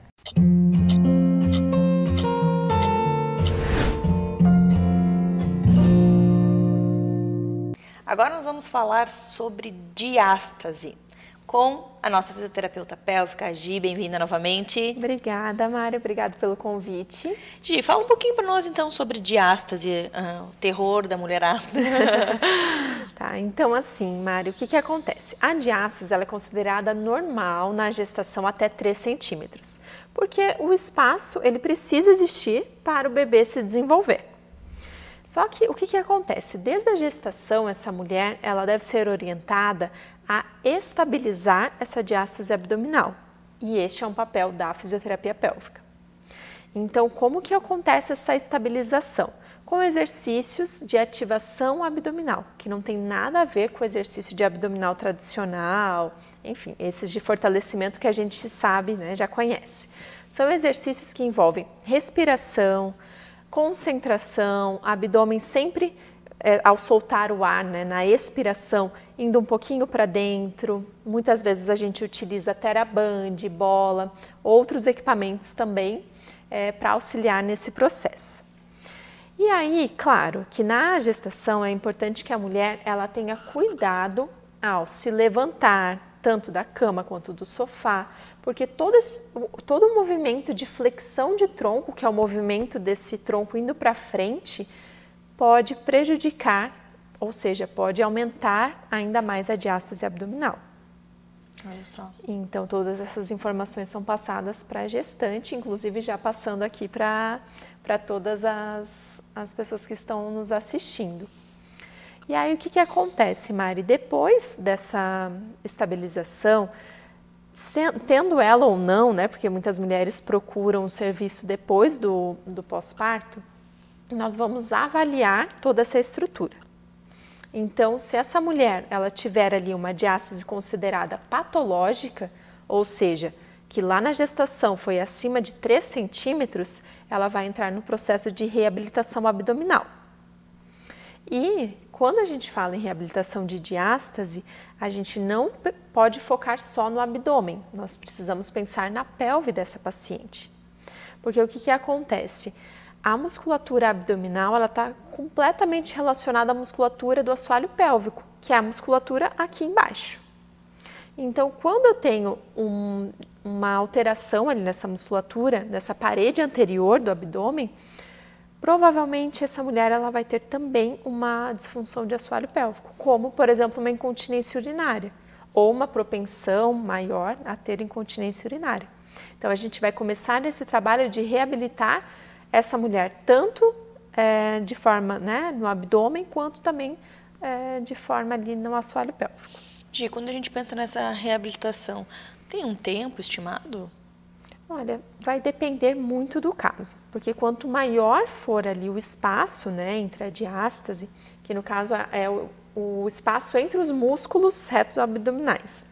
Speaker 1: Agora nós vamos falar sobre diástase com a nossa fisioterapeuta pélvica, a Gi. Bem-vinda novamente.
Speaker 7: Obrigada, Mário. Obrigada pelo convite.
Speaker 1: Gi, fala um pouquinho para nós então sobre diástase, uh, o terror da mulherada.
Speaker 7: Tá, então assim, Mário, o que que acontece? A diástase ela é considerada normal na gestação até três centímetros, porque o espaço ele precisa existir para o bebê se desenvolver. Só que o que que acontece? Desde a gestação, essa mulher ela deve ser orientada a estabilizar essa diástase abdominal. E este é um papel da fisioterapia pélvica. Então, como que acontece essa estabilização? Com exercícios de ativação abdominal, que não tem nada a ver com o exercício de abdominal tradicional, enfim, esses de fortalecimento que a gente sabe, né, já conhece. São exercícios que envolvem respiração, concentração, abdômen sempre é, ao soltar o ar, né, na expiração, indo um pouquinho para dentro. Muitas vezes a gente utiliza TheraBand, bola, outros equipamentos também é, para auxiliar nesse processo. E aí, claro, que na gestação é importante que a mulher ela tenha cuidado ao se levantar, tanto da cama quanto do sofá, porque todo, esse, todo o movimento de flexão de tronco, que é o movimento desse tronco indo para frente, pode prejudicar, ou seja, pode aumentar ainda mais a diástase abdominal.
Speaker 1: Olha só.
Speaker 7: Então, todas essas informações são passadas para a gestante, inclusive já passando aqui para para todas as, as pessoas que estão nos assistindo. E aí, o que que acontece, Mari? Depois dessa estabilização, tendo ela ou não, né, porque muitas mulheres procuram o serviço depois do, do pós-parto, nós vamos avaliar toda essa estrutura. Então, se essa mulher ela tiver ali uma diástase considerada patológica, ou seja, que lá na gestação foi acima de três centímetros, ela vai entrar no processo de reabilitação abdominal. E quando a gente fala em reabilitação de diástase, a gente não pode focar só no abdômen, nós precisamos pensar na pelve dessa paciente. Porque o que que acontece? A musculatura abdominal ela está completamente relacionada à musculatura do assoalho pélvico, que é a musculatura aqui embaixo. Então, quando eu tenho um, uma alteração ali nessa musculatura, nessa parede anterior do abdômen, provavelmente essa mulher ela vai ter também uma disfunção de assoalho pélvico, como, por exemplo, uma incontinência urinária, ou uma propensão maior a ter incontinência urinária. Então, a gente vai começar nesse trabalho de reabilitar essa mulher, tanto é, de forma né, no abdômen, quanto também é, de forma ali no assoalho pélvico.
Speaker 1: Gi, quando a gente pensa nessa reabilitação, tem um tempo estimado?
Speaker 7: Olha, vai depender muito do caso, porque quanto maior for ali o espaço né, entre a diástase, que no caso é o, o espaço entre os músculos retos abdominais,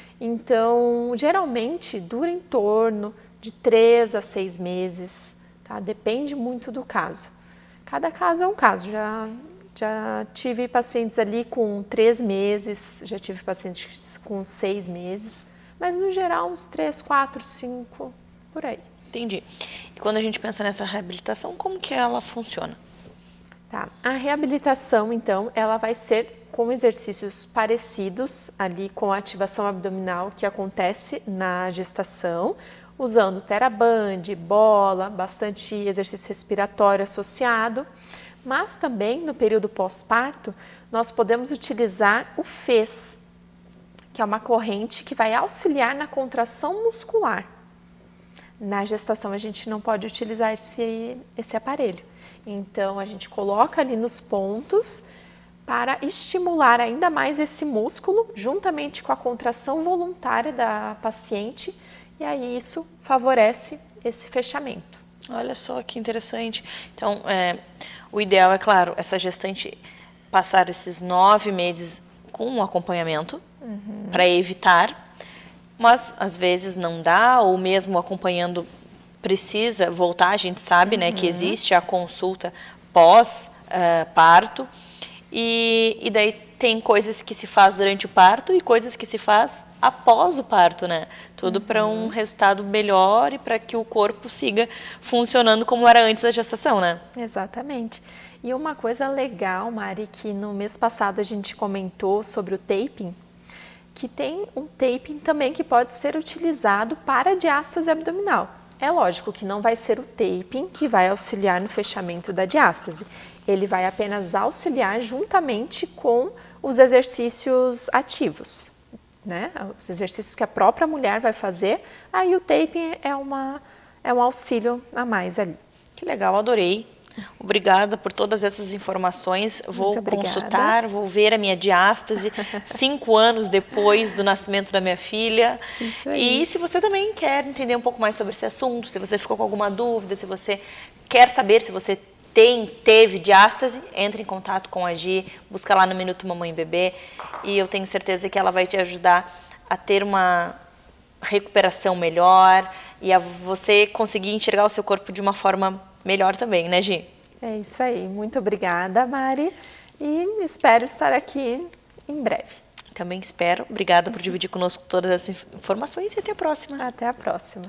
Speaker 7: então geralmente dura em torno de três a seis meses, tá? Depende muito do caso. Cada caso é um caso, já, já tive pacientes ali com três meses, já tive pacientes com seis meses, mas no geral uns três, quatro, cinco, por aí.
Speaker 1: Entendi. E quando a gente pensa nessa reabilitação, como que ela funciona?
Speaker 7: Tá. A reabilitação, então, ela vai ser com exercícios parecidos ali com a ativação abdominal que acontece na gestação, usando TheraBand, bola, bastante exercício respiratório associado, mas também no período pós-parto nós podemos utilizar o F E S, que é uma corrente que vai auxiliar na contração muscular. Na gestação a gente não pode utilizar esse, esse aparelho, então a gente coloca ali nos pontos para estimular ainda mais esse músculo, juntamente com a contração voluntária da paciente, e aí isso favorece esse fechamento.
Speaker 1: Olha só que interessante. Então, é, o ideal é, claro, essa gestante passar esses nove meses com um acompanhamento uhum. para evitar mas às vezes não dá, ou mesmo acompanhando precisa voltar, a gente sabe, né, que existe a consulta pós-parto, uh, e, e daí tem coisas que se faz durante o parto e coisas que se faz após o parto, né? Tudo uhum. para um resultado melhor e para que o corpo siga funcionando como era antes da gestação, né?
Speaker 7: Exatamente. E uma coisa legal, Mari, que no mês passado a gente comentou sobre o taping, que tem um taping também que pode ser utilizado para diástase abdominal. É lógico que não vai ser o taping que vai auxiliar no fechamento da diástase. Ele vai apenas auxiliar juntamente com os exercícios ativos, né? Os exercícios que a própria mulher vai fazer, aí o taping é, uma, é um auxílio a mais ali.
Speaker 1: Que legal, adorei. Obrigada por todas essas informações. Vou consultar, vou ver a minha diástase cinco anos depois do nascimento da minha filha.
Speaker 7: Isso aí.
Speaker 1: E se você também quer entender um pouco mais sobre esse assunto, se você ficou com alguma dúvida, se você quer saber se você tem, teve diástase, entre em contato com a Gi, busca lá no Minuto Mamãe e Bebê, e eu tenho certeza que ela vai te ajudar a ter uma recuperação melhor e a você conseguir enxergar o seu corpo de uma forma melhor também, né, Gi?
Speaker 7: É isso aí. Muito obrigada, Mari, e espero estar aqui em breve.
Speaker 1: Também espero. Obrigada por dividir conosco todas essas informações e até a próxima.
Speaker 7: Até a próxima.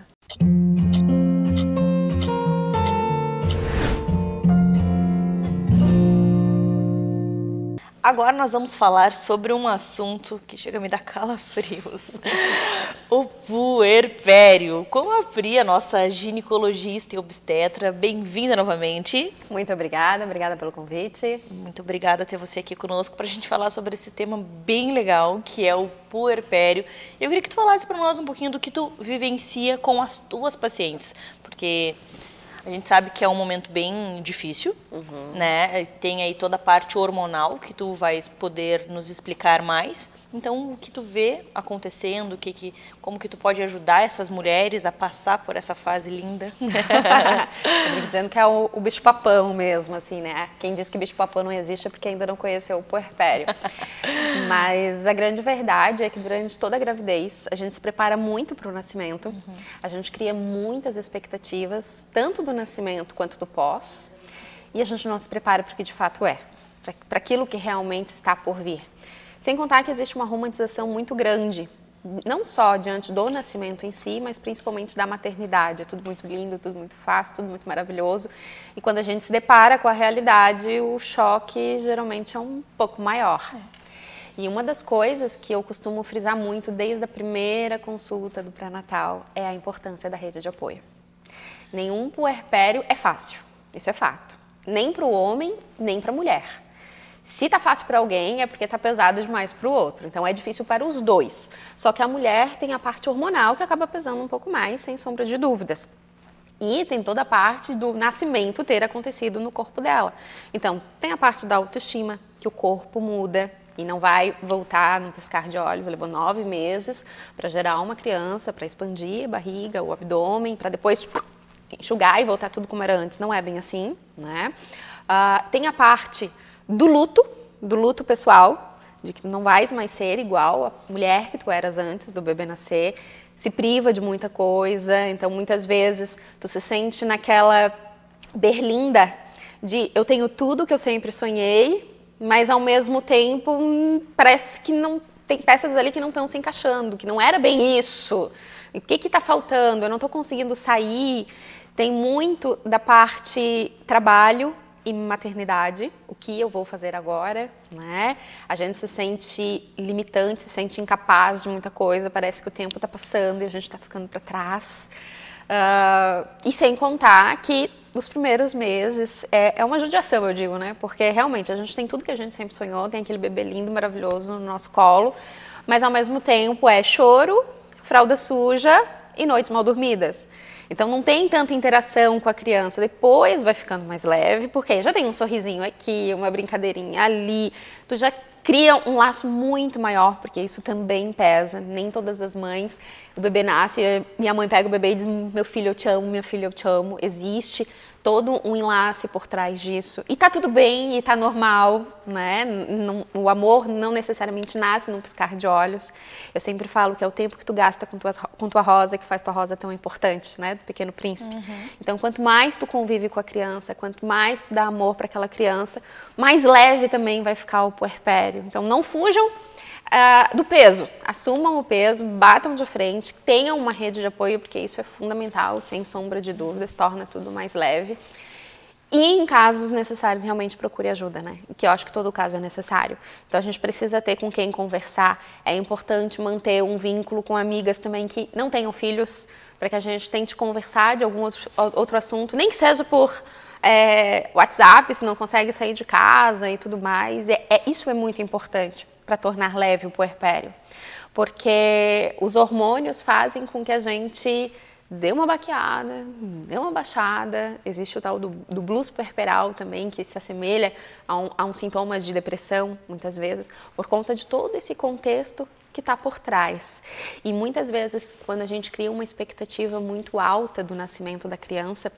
Speaker 1: Agora nós vamos falar sobre um assunto que chega a me dar calafrios. O puerpério. Com a Pri, a nossa ginecologista e obstetra, bem-vinda novamente.
Speaker 8: Muito obrigada, obrigada pelo convite.
Speaker 1: Muito obrigada ter você aqui conosco para a gente falar sobre esse tema bem legal, que é o puerpério. Eu queria que tu falasse para nós um pouquinho do que tu vivencia com as tuas pacientes, porque a gente sabe que é um momento bem difícil, uhum. né? Tem aí toda a parte hormonal que tu vais poder nos explicar mais. Então, o que tu vê acontecendo, o que que, como que tu pode ajudar essas mulheres a passar por essa fase linda?
Speaker 8: Eu dizendo que é o, o bicho-papão mesmo, assim, né? Quem diz que bicho-papão não existe é porque ainda não conheceu o puerpério. Mas a grande verdade é que durante toda a gravidez, a gente se prepara muito para o nascimento. Uhum. A gente cria muitas expectativas, tanto do nascimento quanto do pós. E a gente não se prepara para o que de fato é, para aquilo que realmente está por vir. Sem contar que existe uma romantização muito grande, não só diante do nascimento em si, mas principalmente da maternidade. É tudo muito lindo, tudo muito fácil, tudo muito maravilhoso. E quando a gente se depara com a realidade, o choque geralmente é um pouco maior. É. E uma das coisas que eu costumo frisar muito desde a primeira consulta do pré-natal é a importância da rede de apoio. Nenhum puerpério é fácil, isso é fato. Nem para o homem, nem para a mulher. Se tá fácil para alguém, é porque tá pesado demais para o outro. Então, é difícil para os dois. Só que a mulher tem a parte hormonal que acaba pesando um pouco mais, sem sombra de dúvidas. E tem toda a parte do nascimento ter acontecido no corpo dela. Então, tem a parte da autoestima, que o corpo muda e não vai voltar num piscar de olhos. Levou nove meses para gerar uma criança, para expandir a barriga, o abdômen, para depois enxugar e voltar tudo como era antes. Não é bem assim, né? Uh, tem a parte do luto, do luto pessoal, de que não vais mais ser igual a mulher que tu eras antes do bebê nascer, se priva de muita coisa, então muitas vezes tu se sente naquela berlinda de eu tenho tudo que eu sempre sonhei, mas ao mesmo tempo hum, parece que não tem peças ali que não estão se encaixando, que não era bem isso, o que que tá faltando, eu não estou conseguindo sair, tem muito da parte trabalho e maternidade, o que eu vou fazer agora, né? A gente se sente limitante, se sente incapaz de muita coisa, parece que o tempo está passando e a gente está ficando para trás. Uh, e sem contar que os primeiros meses é, é uma judiação, eu digo, né? Porque realmente a gente tem tudo que a gente sempre sonhou, tem aquele bebê lindo, maravilhoso no nosso colo, mas ao mesmo tempo é choro, fralda suja e noites mal dormidas. Então não tem tanta interação com a criança, depois vai ficando mais leve, porque já tem um sorrisinho aqui, uma brincadeirinha ali, tu já cria um laço muito maior, porque isso também pesa, nem todas as mães o bebê nasce, minha mãe pega o bebê e diz, meu filho, eu te amo, minha filha, eu te amo. Existe todo um enlace por trás disso. E tá tudo bem, e tá normal, né? Não, o amor não necessariamente nasce num piscar de olhos. Eu sempre falo que é o tempo que tu gasta com, tuas, com tua rosa que faz tua rosa tão importante, né? Do Pequeno Príncipe. Uhum. Então, quanto mais tu convive com a criança, quanto mais tu dá amor para aquela criança, mais leve também vai ficar o puerpério. Então, não fujam Uh, do peso, assumam o peso, batam de frente, tenham uma rede de apoio, porque isso é fundamental, sem sombra de dúvidas, torna tudo mais leve. E em casos necessários, realmente procure ajuda, né? Que eu acho que todo caso é necessário. Então a gente precisa ter com quem conversar, é importante manter um vínculo com amigas também que não tenham filhos, para que a gente tente conversar de algum outro, outro assunto, nem que seja por é, WhatsApp, se não consegue sair de casa e tudo mais. É, é, isso é muito importante para tornar leve o puerpério, porque os hormônios fazem com que a gente dê uma baqueada, dê uma baixada. Existe o tal do, do blues puerperal também, que se assemelha a um, a um sintoma de depressão, muitas vezes, por conta de todo esse contexto que está por trás. E muitas vezes, quando a gente cria uma expectativa muito alta do nascimento da criança,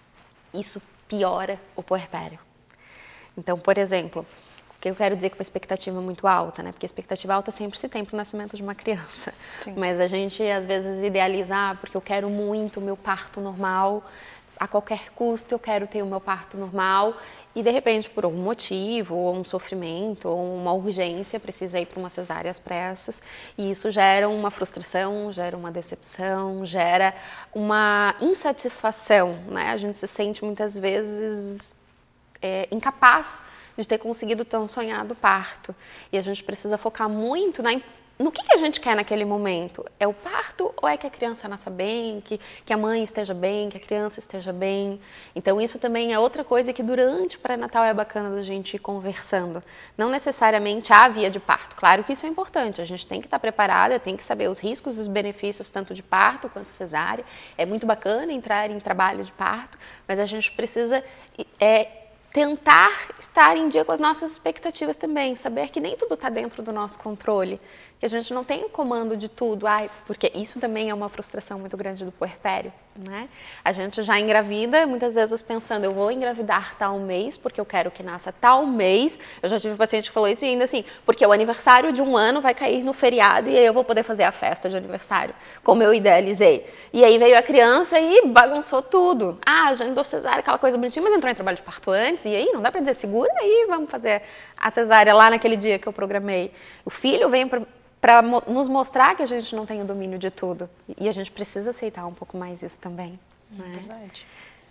Speaker 8: isso piora o puerpério. Então, por exemplo, o que eu quero dizer com uma expectativa muito alta, né? Porque expectativa alta sempre se tem para o nascimento de uma criança. Sim. Mas a gente, às vezes, idealiza, ah, porque eu quero muito o meu parto normal, a qualquer custo eu quero ter o meu parto normal, e de repente, por algum motivo, ou um sofrimento, ou uma urgência, precisa ir para uma cesárea às pressas, e isso gera uma frustração, gera uma decepção, gera uma insatisfação, né? A gente se sente, muitas vezes, é, incapaz de ter conseguido tão sonhado parto. E a gente precisa focar muito na, no que, que a gente quer naquele momento. É o parto ou é que a criança nasça bem, que, que a mãe esteja bem, que a criança esteja bem? Então isso também é outra coisa que durante o pré-natal é bacana da gente ir conversando. Não necessariamente a via de parto. Claro que isso é importante, a gente tem que estar preparada, tem que saber os riscos e os benefícios tanto de parto quanto cesárea. É muito bacana entrar em trabalho de parto, mas a gente precisa é, tentar estar em dia com as nossas expectativas também, saber que nem tudo está dentro do nosso controle, que a gente não tem o comando de tudo, ai, porque isso também é uma frustração muito grande do puerpério, né? A gente já engravida, muitas vezes pensando, eu vou engravidar tal mês, porque eu quero que nasça tal mês. Eu já tive um paciente que falou isso e ainda assim, porque o aniversário de um ano vai cair no feriado e aí eu vou poder fazer a festa de aniversário, como eu idealizei. E aí veio a criança e bagunçou tudo. Ah, já andou cesárea, aquela coisa bonitinha, mas entrou em trabalho de parto antes, e aí não dá para dizer, segura aí, vamos fazer a cesárea lá naquele dia que eu programei. O filho vem para para nos mostrar que a gente não tem o domínio de tudo. E a gente precisa aceitar um pouco mais isso também.
Speaker 1: É né? Verdade.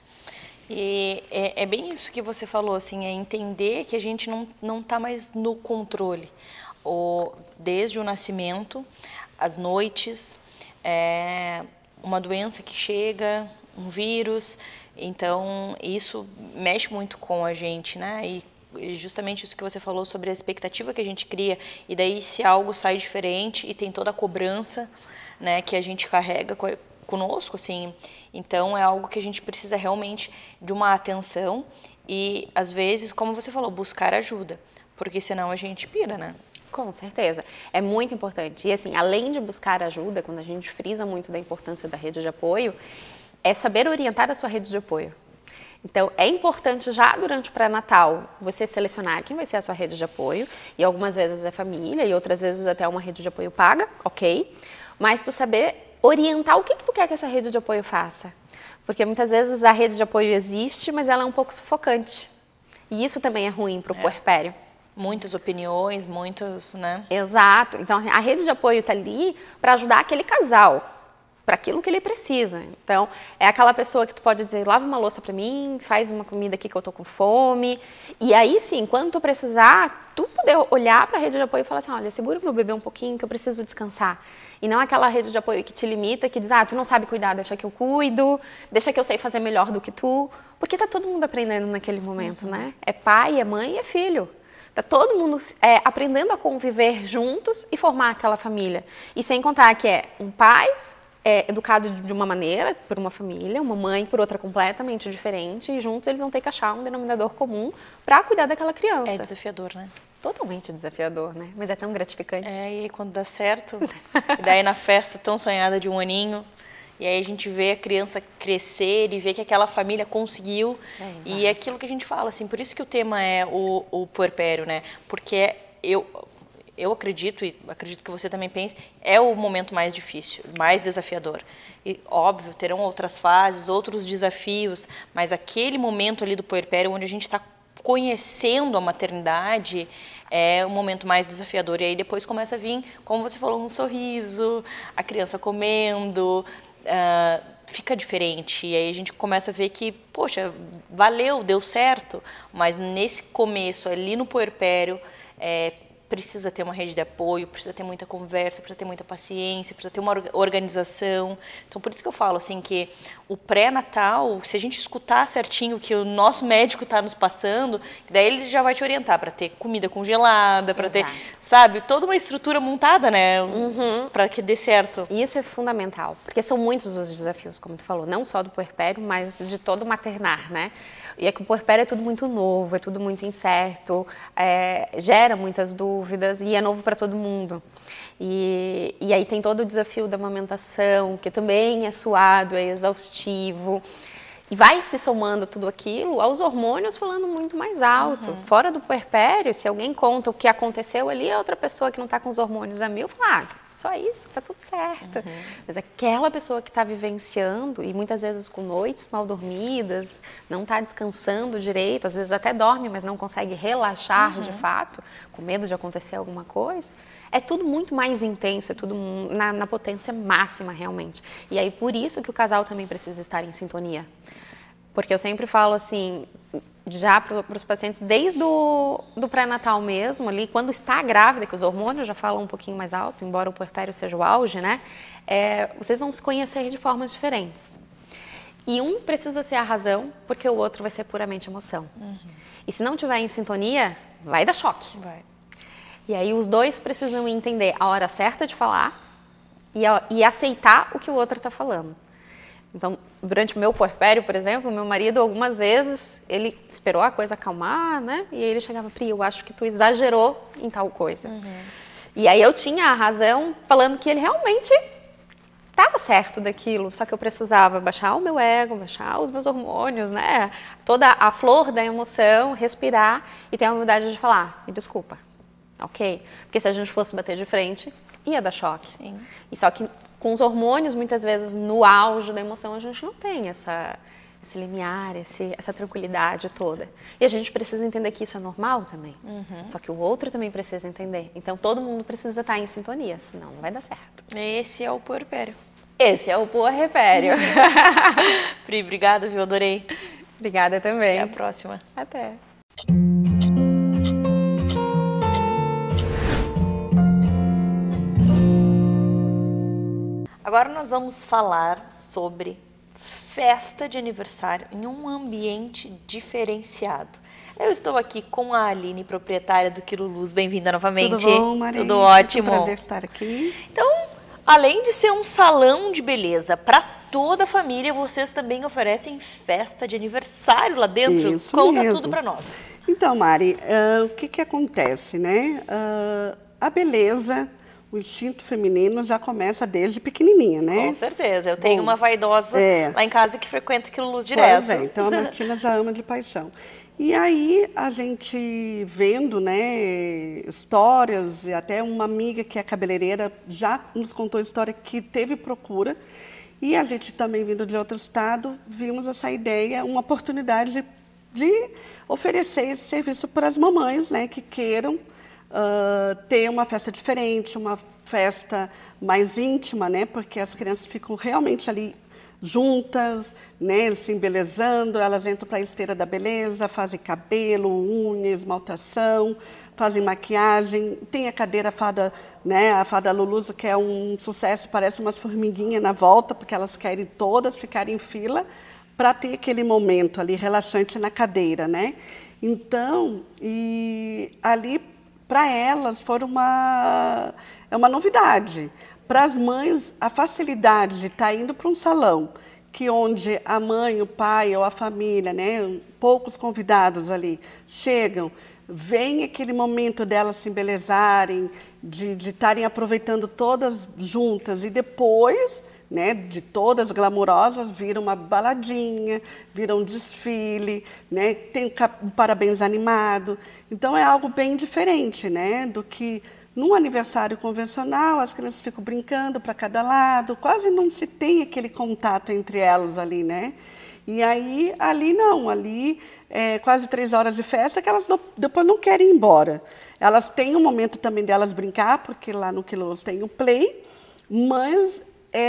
Speaker 1: E é, é bem isso que você falou, assim, é entender que a gente não não está mais no controle. O, desde o nascimento, as noites, é, uma doença que chega, um vírus, então isso mexe muito com a gente, né? E justamente isso que você falou sobre a expectativa que a gente cria, e daí se algo sai diferente e tem toda a cobrança, né, que a gente carrega conosco, assim, então é algo que a gente precisa realmente de uma atenção e, às vezes, como você falou, buscar ajuda, porque senão a gente pira, né?
Speaker 8: Com certeza, é muito importante. E assim, além de buscar ajuda, quando a gente frisa muito da importância da rede de apoio, é saber orientar a sua rede de apoio. Então, é importante já durante o pré-natal você selecionar quem vai ser a sua rede de apoio, e algumas vezes é família e outras vezes até uma rede de apoio paga, ok? Mas tu saber orientar o que, que tu quer que essa rede de apoio faça. Porque muitas vezes a rede de apoio existe, mas ela é um pouco sufocante. E isso também é ruim para o é. puerpério.
Speaker 1: Muitas opiniões, muitos, né?
Speaker 8: Exato. Então, a rede de apoio está ali para ajudar aquele casal, para aquilo que ele precisa. Então, é aquela pessoa que tu pode dizer, lava uma louça para mim, faz uma comida aqui que eu tô com fome. E aí sim, quando tu precisar, tu poder olhar para a rede de apoio e falar assim, olha, segura o meu bebê um pouquinho que eu preciso descansar. E não aquela rede de apoio que te limita, que diz, ah, tu não sabe cuidar, deixa que eu cuido, deixa que eu sei fazer melhor do que tu. Porque tá todo mundo aprendendo naquele momento, uhum. né? É pai, é mãe e é filho. Tá todo mundo é, aprendendo a conviver juntos e formar aquela família. E sem contar que é um pai é educado de uma maneira, por uma família, uma mãe por outra completamente diferente, e juntos eles vão ter que achar um denominador comum para cuidar daquela criança.
Speaker 1: É desafiador, né?
Speaker 8: totalmente desafiador, né? Mas é tão gratificante.
Speaker 1: É, e aí quando dá certo, e daí na festa tão sonhada de um aninho, e aí a gente vê a criança crescer e vê que aquela família conseguiu. Exato. E é aquilo que a gente fala, assim, por isso que o tema é o, o puerpério, né? Porque eu, eu acredito, e acredito que você também pense, é o momento mais difícil, mais desafiador. E, óbvio, terão outras fases, outros desafios, mas aquele momento ali do puerpério, onde a gente está conhecendo a maternidade, é o momento mais desafiador. E aí depois começa a vir, como você falou, um sorriso, a criança comendo, uh, fica diferente. E aí a gente começa a ver que, poxa, valeu, deu certo, mas nesse começo, ali no puerpério, é, precisa ter uma rede de apoio, precisa ter muita conversa, precisa ter muita paciência, precisa ter uma organização. Então, por isso que eu falo assim que o pré-natal, se a gente escutar certinho o que o nosso médico está nos passando, daí ele já vai te orientar para ter comida congelada, para ter, sabe, toda uma estrutura montada, né, uhum. para que dê certo.
Speaker 8: E isso é fundamental, porque são muitos os desafios, como tu falou, não só do puerpério, mas de todo o maternar, né? E é que o puerpério é tudo muito novo, é tudo muito incerto, é, gera muitas dúvidas e é novo para todo mundo. E, e aí tem todo o desafio da amamentação, que também é suado, é exaustivo. E vai se somando tudo aquilo aos hormônios falando muito mais alto. Uhum. Fora do puerpério, se alguém conta o que aconteceu ali, a outra pessoa que não está com os hormônios a mil fala, ah, só isso, tá tudo certo. Uhum. Mas aquela pessoa que está vivenciando, e muitas vezes com noites mal dormidas, não está descansando direito, às vezes até dorme, mas não consegue relaxar uhum. de fato, com medo de acontecer alguma coisa, é tudo muito mais intenso, é tudo na, na potência máxima realmente. E aí por isso que o casal também precisa estar em sintonia. Porque eu sempre falo assim, já para os pacientes, desde o do pré-natal mesmo, ali, quando está grávida, que os hormônios já falam um pouquinho mais alto, embora o puerpério seja o auge, né? É, vocês vão se conhecer de formas diferentes. E um precisa ser a razão, porque o outro vai ser puramente emoção. Uhum. E se não tiver em sintonia, vai dar choque. Vai. E aí os dois precisam entender a hora certa de falar e, a, e aceitar o que o outro está falando. Então, durante o meu puerpério, por exemplo, meu marido, algumas vezes, ele esperou a coisa acalmar, né? E aí ele chegava, Pri, eu acho que tu exagerou em tal coisa. Uhum. E aí eu tinha a razão, falando que ele realmente estava certo daquilo, só que eu precisava baixar o meu ego, baixar os meus hormônios, né? Toda a flor da emoção, respirar e ter a humildade de falar, me desculpa, ok? Porque se a gente fosse bater de frente, ia dar choque. Sim. E só que com os hormônios, muitas vezes, no auge da emoção, a gente não tem essa, esse limiar, esse, essa tranquilidade toda. E a gente precisa entender que isso é normal também. Uhum. Só que o outro também precisa entender. Então, todo mundo precisa estar em sintonia, senão não vai dar certo.
Speaker 1: Esse é o puerpério.
Speaker 8: Esse é o puerpério.
Speaker 1: Pri, obrigada, viu? Adorei.
Speaker 8: Obrigada também.
Speaker 1: Até a próxima.
Speaker 8: Até.
Speaker 1: Agora nós vamos falar sobre festa de aniversário em um ambiente diferenciado. Eu estou aqui com a Aline, proprietária do Quilo Luz. Bem-vinda novamente.
Speaker 9: Tudo bom, Maria?
Speaker 1: Tudo ótimo.
Speaker 9: É um prazer estar aqui.
Speaker 1: Então, além de ser um salão de beleza para toda a família, vocês também oferecem festa de aniversário lá dentro?
Speaker 9: Isso
Speaker 1: Conta
Speaker 9: mesmo.
Speaker 1: tudo para nós.
Speaker 9: Então, Mari, uh, o que que acontece, né? Uh, a beleza, o instinto feminino já começa desde pequenininha, né?
Speaker 1: Com certeza. Eu tenho Bom, uma vaidosa
Speaker 9: é.
Speaker 1: lá em casa que frequenta Quilo Luz direto.
Speaker 9: Pois é, então a Martina já ama de paixão. E aí, a gente vendo, né, histórias, e até uma amiga que é cabeleireira já nos contou a história que teve procura, e a gente também vindo de outro estado, vimos essa ideia, uma oportunidade de, de oferecer esse serviço para as mamães, né, que queiram uh, ter uma festa diferente, uma festa mais íntima, né, porque as crianças ficam realmente ali juntas, né, se embelezando, elas entram para a esteira da beleza, fazem cabelo, unha, esmaltação, fazem maquiagem, tem a cadeira fada, né, a fada Lulusa, que é um sucesso, parece umas formiguinhas na volta, porque elas querem todas ficarem em fila para ter aquele momento ali relaxante na cadeira, né? Então, e ali para elas foi uma é uma novidade. Para as mães, a facilidade de estar indo para um salão, que onde a mãe, o pai ou a família, né, poucos convidados ali, chegam, vem aquele momento delas se embelezarem, de estarem aproveitando todas juntas e depois, né, de todas glamourosas, vira uma baladinha, vira um desfile, né, tem um parabéns animado. Então é algo bem diferente, né, do que num aniversário convencional, as crianças ficam brincando para cada lado, quase não se tem aquele contato entre elas ali, né? E aí, ali não, ali é quase três horas de festa que elas não, depois não querem ir embora. Elas têm um momento também delas brincar, porque lá no Quilos tem o play, mas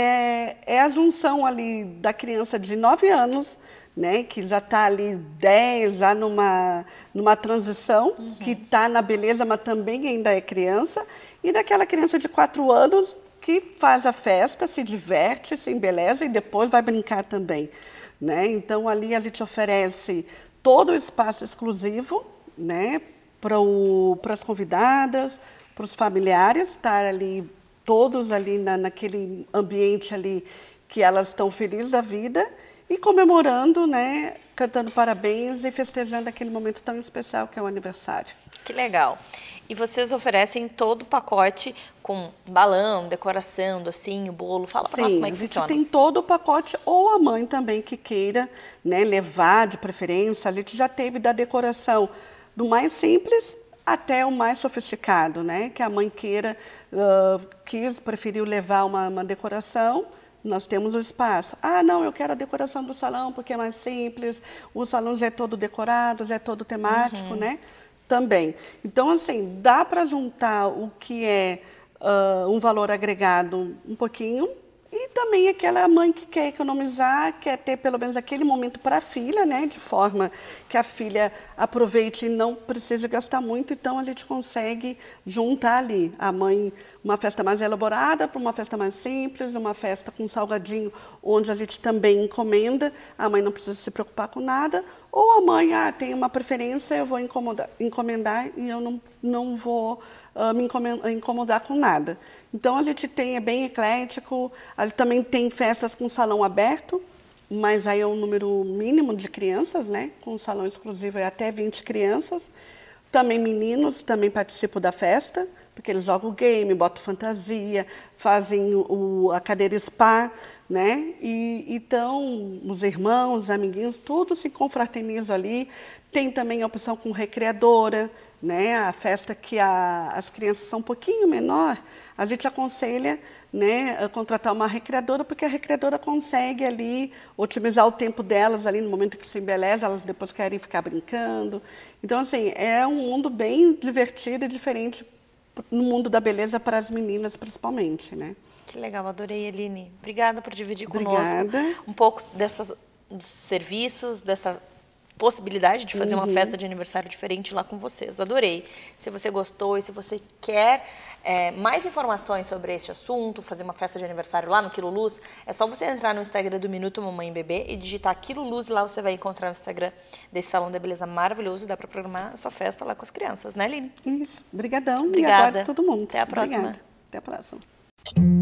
Speaker 9: é, é a junção ali da criança de nove anos, né, que já está ali dez, já numa, numa transição, uhum. que está na beleza, mas também ainda é criança, e daquela criança de quatro anos que faz a festa, se diverte, se embeleza e depois vai brincar também. Né? Então, ali a gente oferece todo o espaço exclusivo, né, para as convidadas, para os familiares, estar ali, todos ali na, naquele ambiente ali que elas estão felizes da vida, e comemorando, né, cantando parabéns e festejando aquele momento tão especial que é o aniversário.
Speaker 1: Que legal. E vocês oferecem todo o pacote com balão, decoração, docinho, bolo. Fala para nós como é que funciona.
Speaker 9: Sim, a gente tem todo o pacote, ou a mãe também que queira, né, levar de preferência. A gente já teve da decoração do mais simples até o mais sofisticado, né, que a mãe queira, uh, quis, preferiu levar uma, uma decoração. Nós temos o espaço. Ah, não, eu quero a decoração do salão porque é mais simples, o salão já é todo decorado, já é todo temático, uhum. né? Também. Então, assim, dá para juntar o que é uh, um valor agregado um pouquinho e também aquela mãe que quer economizar, quer ter pelo menos aquele momento para a filha, né? De forma que a filha aproveite e não precise gastar muito. Então, a gente consegue juntar ali a mãe, uma festa mais elaborada para uma festa mais simples, uma festa com salgadinho, onde a gente também encomenda, a mãe não precisa se preocupar com nada, ou a mãe ah, tem uma preferência, eu vou encomendar, encomendar e eu não, não vou uh, me incomodar com nada. Então, a gente tem, é bem eclético, a gente também tem festas com salão aberto, mas aí é um número mínimo de crianças, né? Com salão exclusivo é até vinte crianças. Também meninos também participam da festa, porque eles jogam game, botam fantasia, fazem o, a cadeira spa, né? E então, os irmãos, os amiguinhos, tudo se confraterniza ali. Tem também a opção com recreadora, né? A festa que a, as crianças são um pouquinho menor, a gente aconselha, né, a contratar uma recreadora, porque a recreadora consegue ali otimizar o tempo delas ali no momento que se embeleza, elas depois querem ficar brincando. Então, assim, é um mundo bem divertido e diferente no mundo da beleza para as meninas, principalmente, né?
Speaker 1: Que legal, adorei, Eline. Obrigada por dividir
Speaker 9: Obrigada.
Speaker 1: conosco um pouco dessas, dos serviços, dessa possibilidade de fazer uhum. uma festa de aniversário diferente lá com vocês. Adorei. Se você gostou e se você quer é, mais informações sobre esse assunto, fazer uma festa de aniversário lá no Quiloluz, é só você entrar no Instagram do Minuto Mamãe e Bebê e digitar Quiloluz, lá você vai encontrar o Instagram desse salão de beleza maravilhoso, dá para programar a sua festa lá com as crianças, né, Aline?
Speaker 9: Isso. Obrigadão.
Speaker 1: Obrigada.
Speaker 9: E aguardo todo mundo.
Speaker 1: Até a próxima.
Speaker 9: Obrigada. Até a próxima.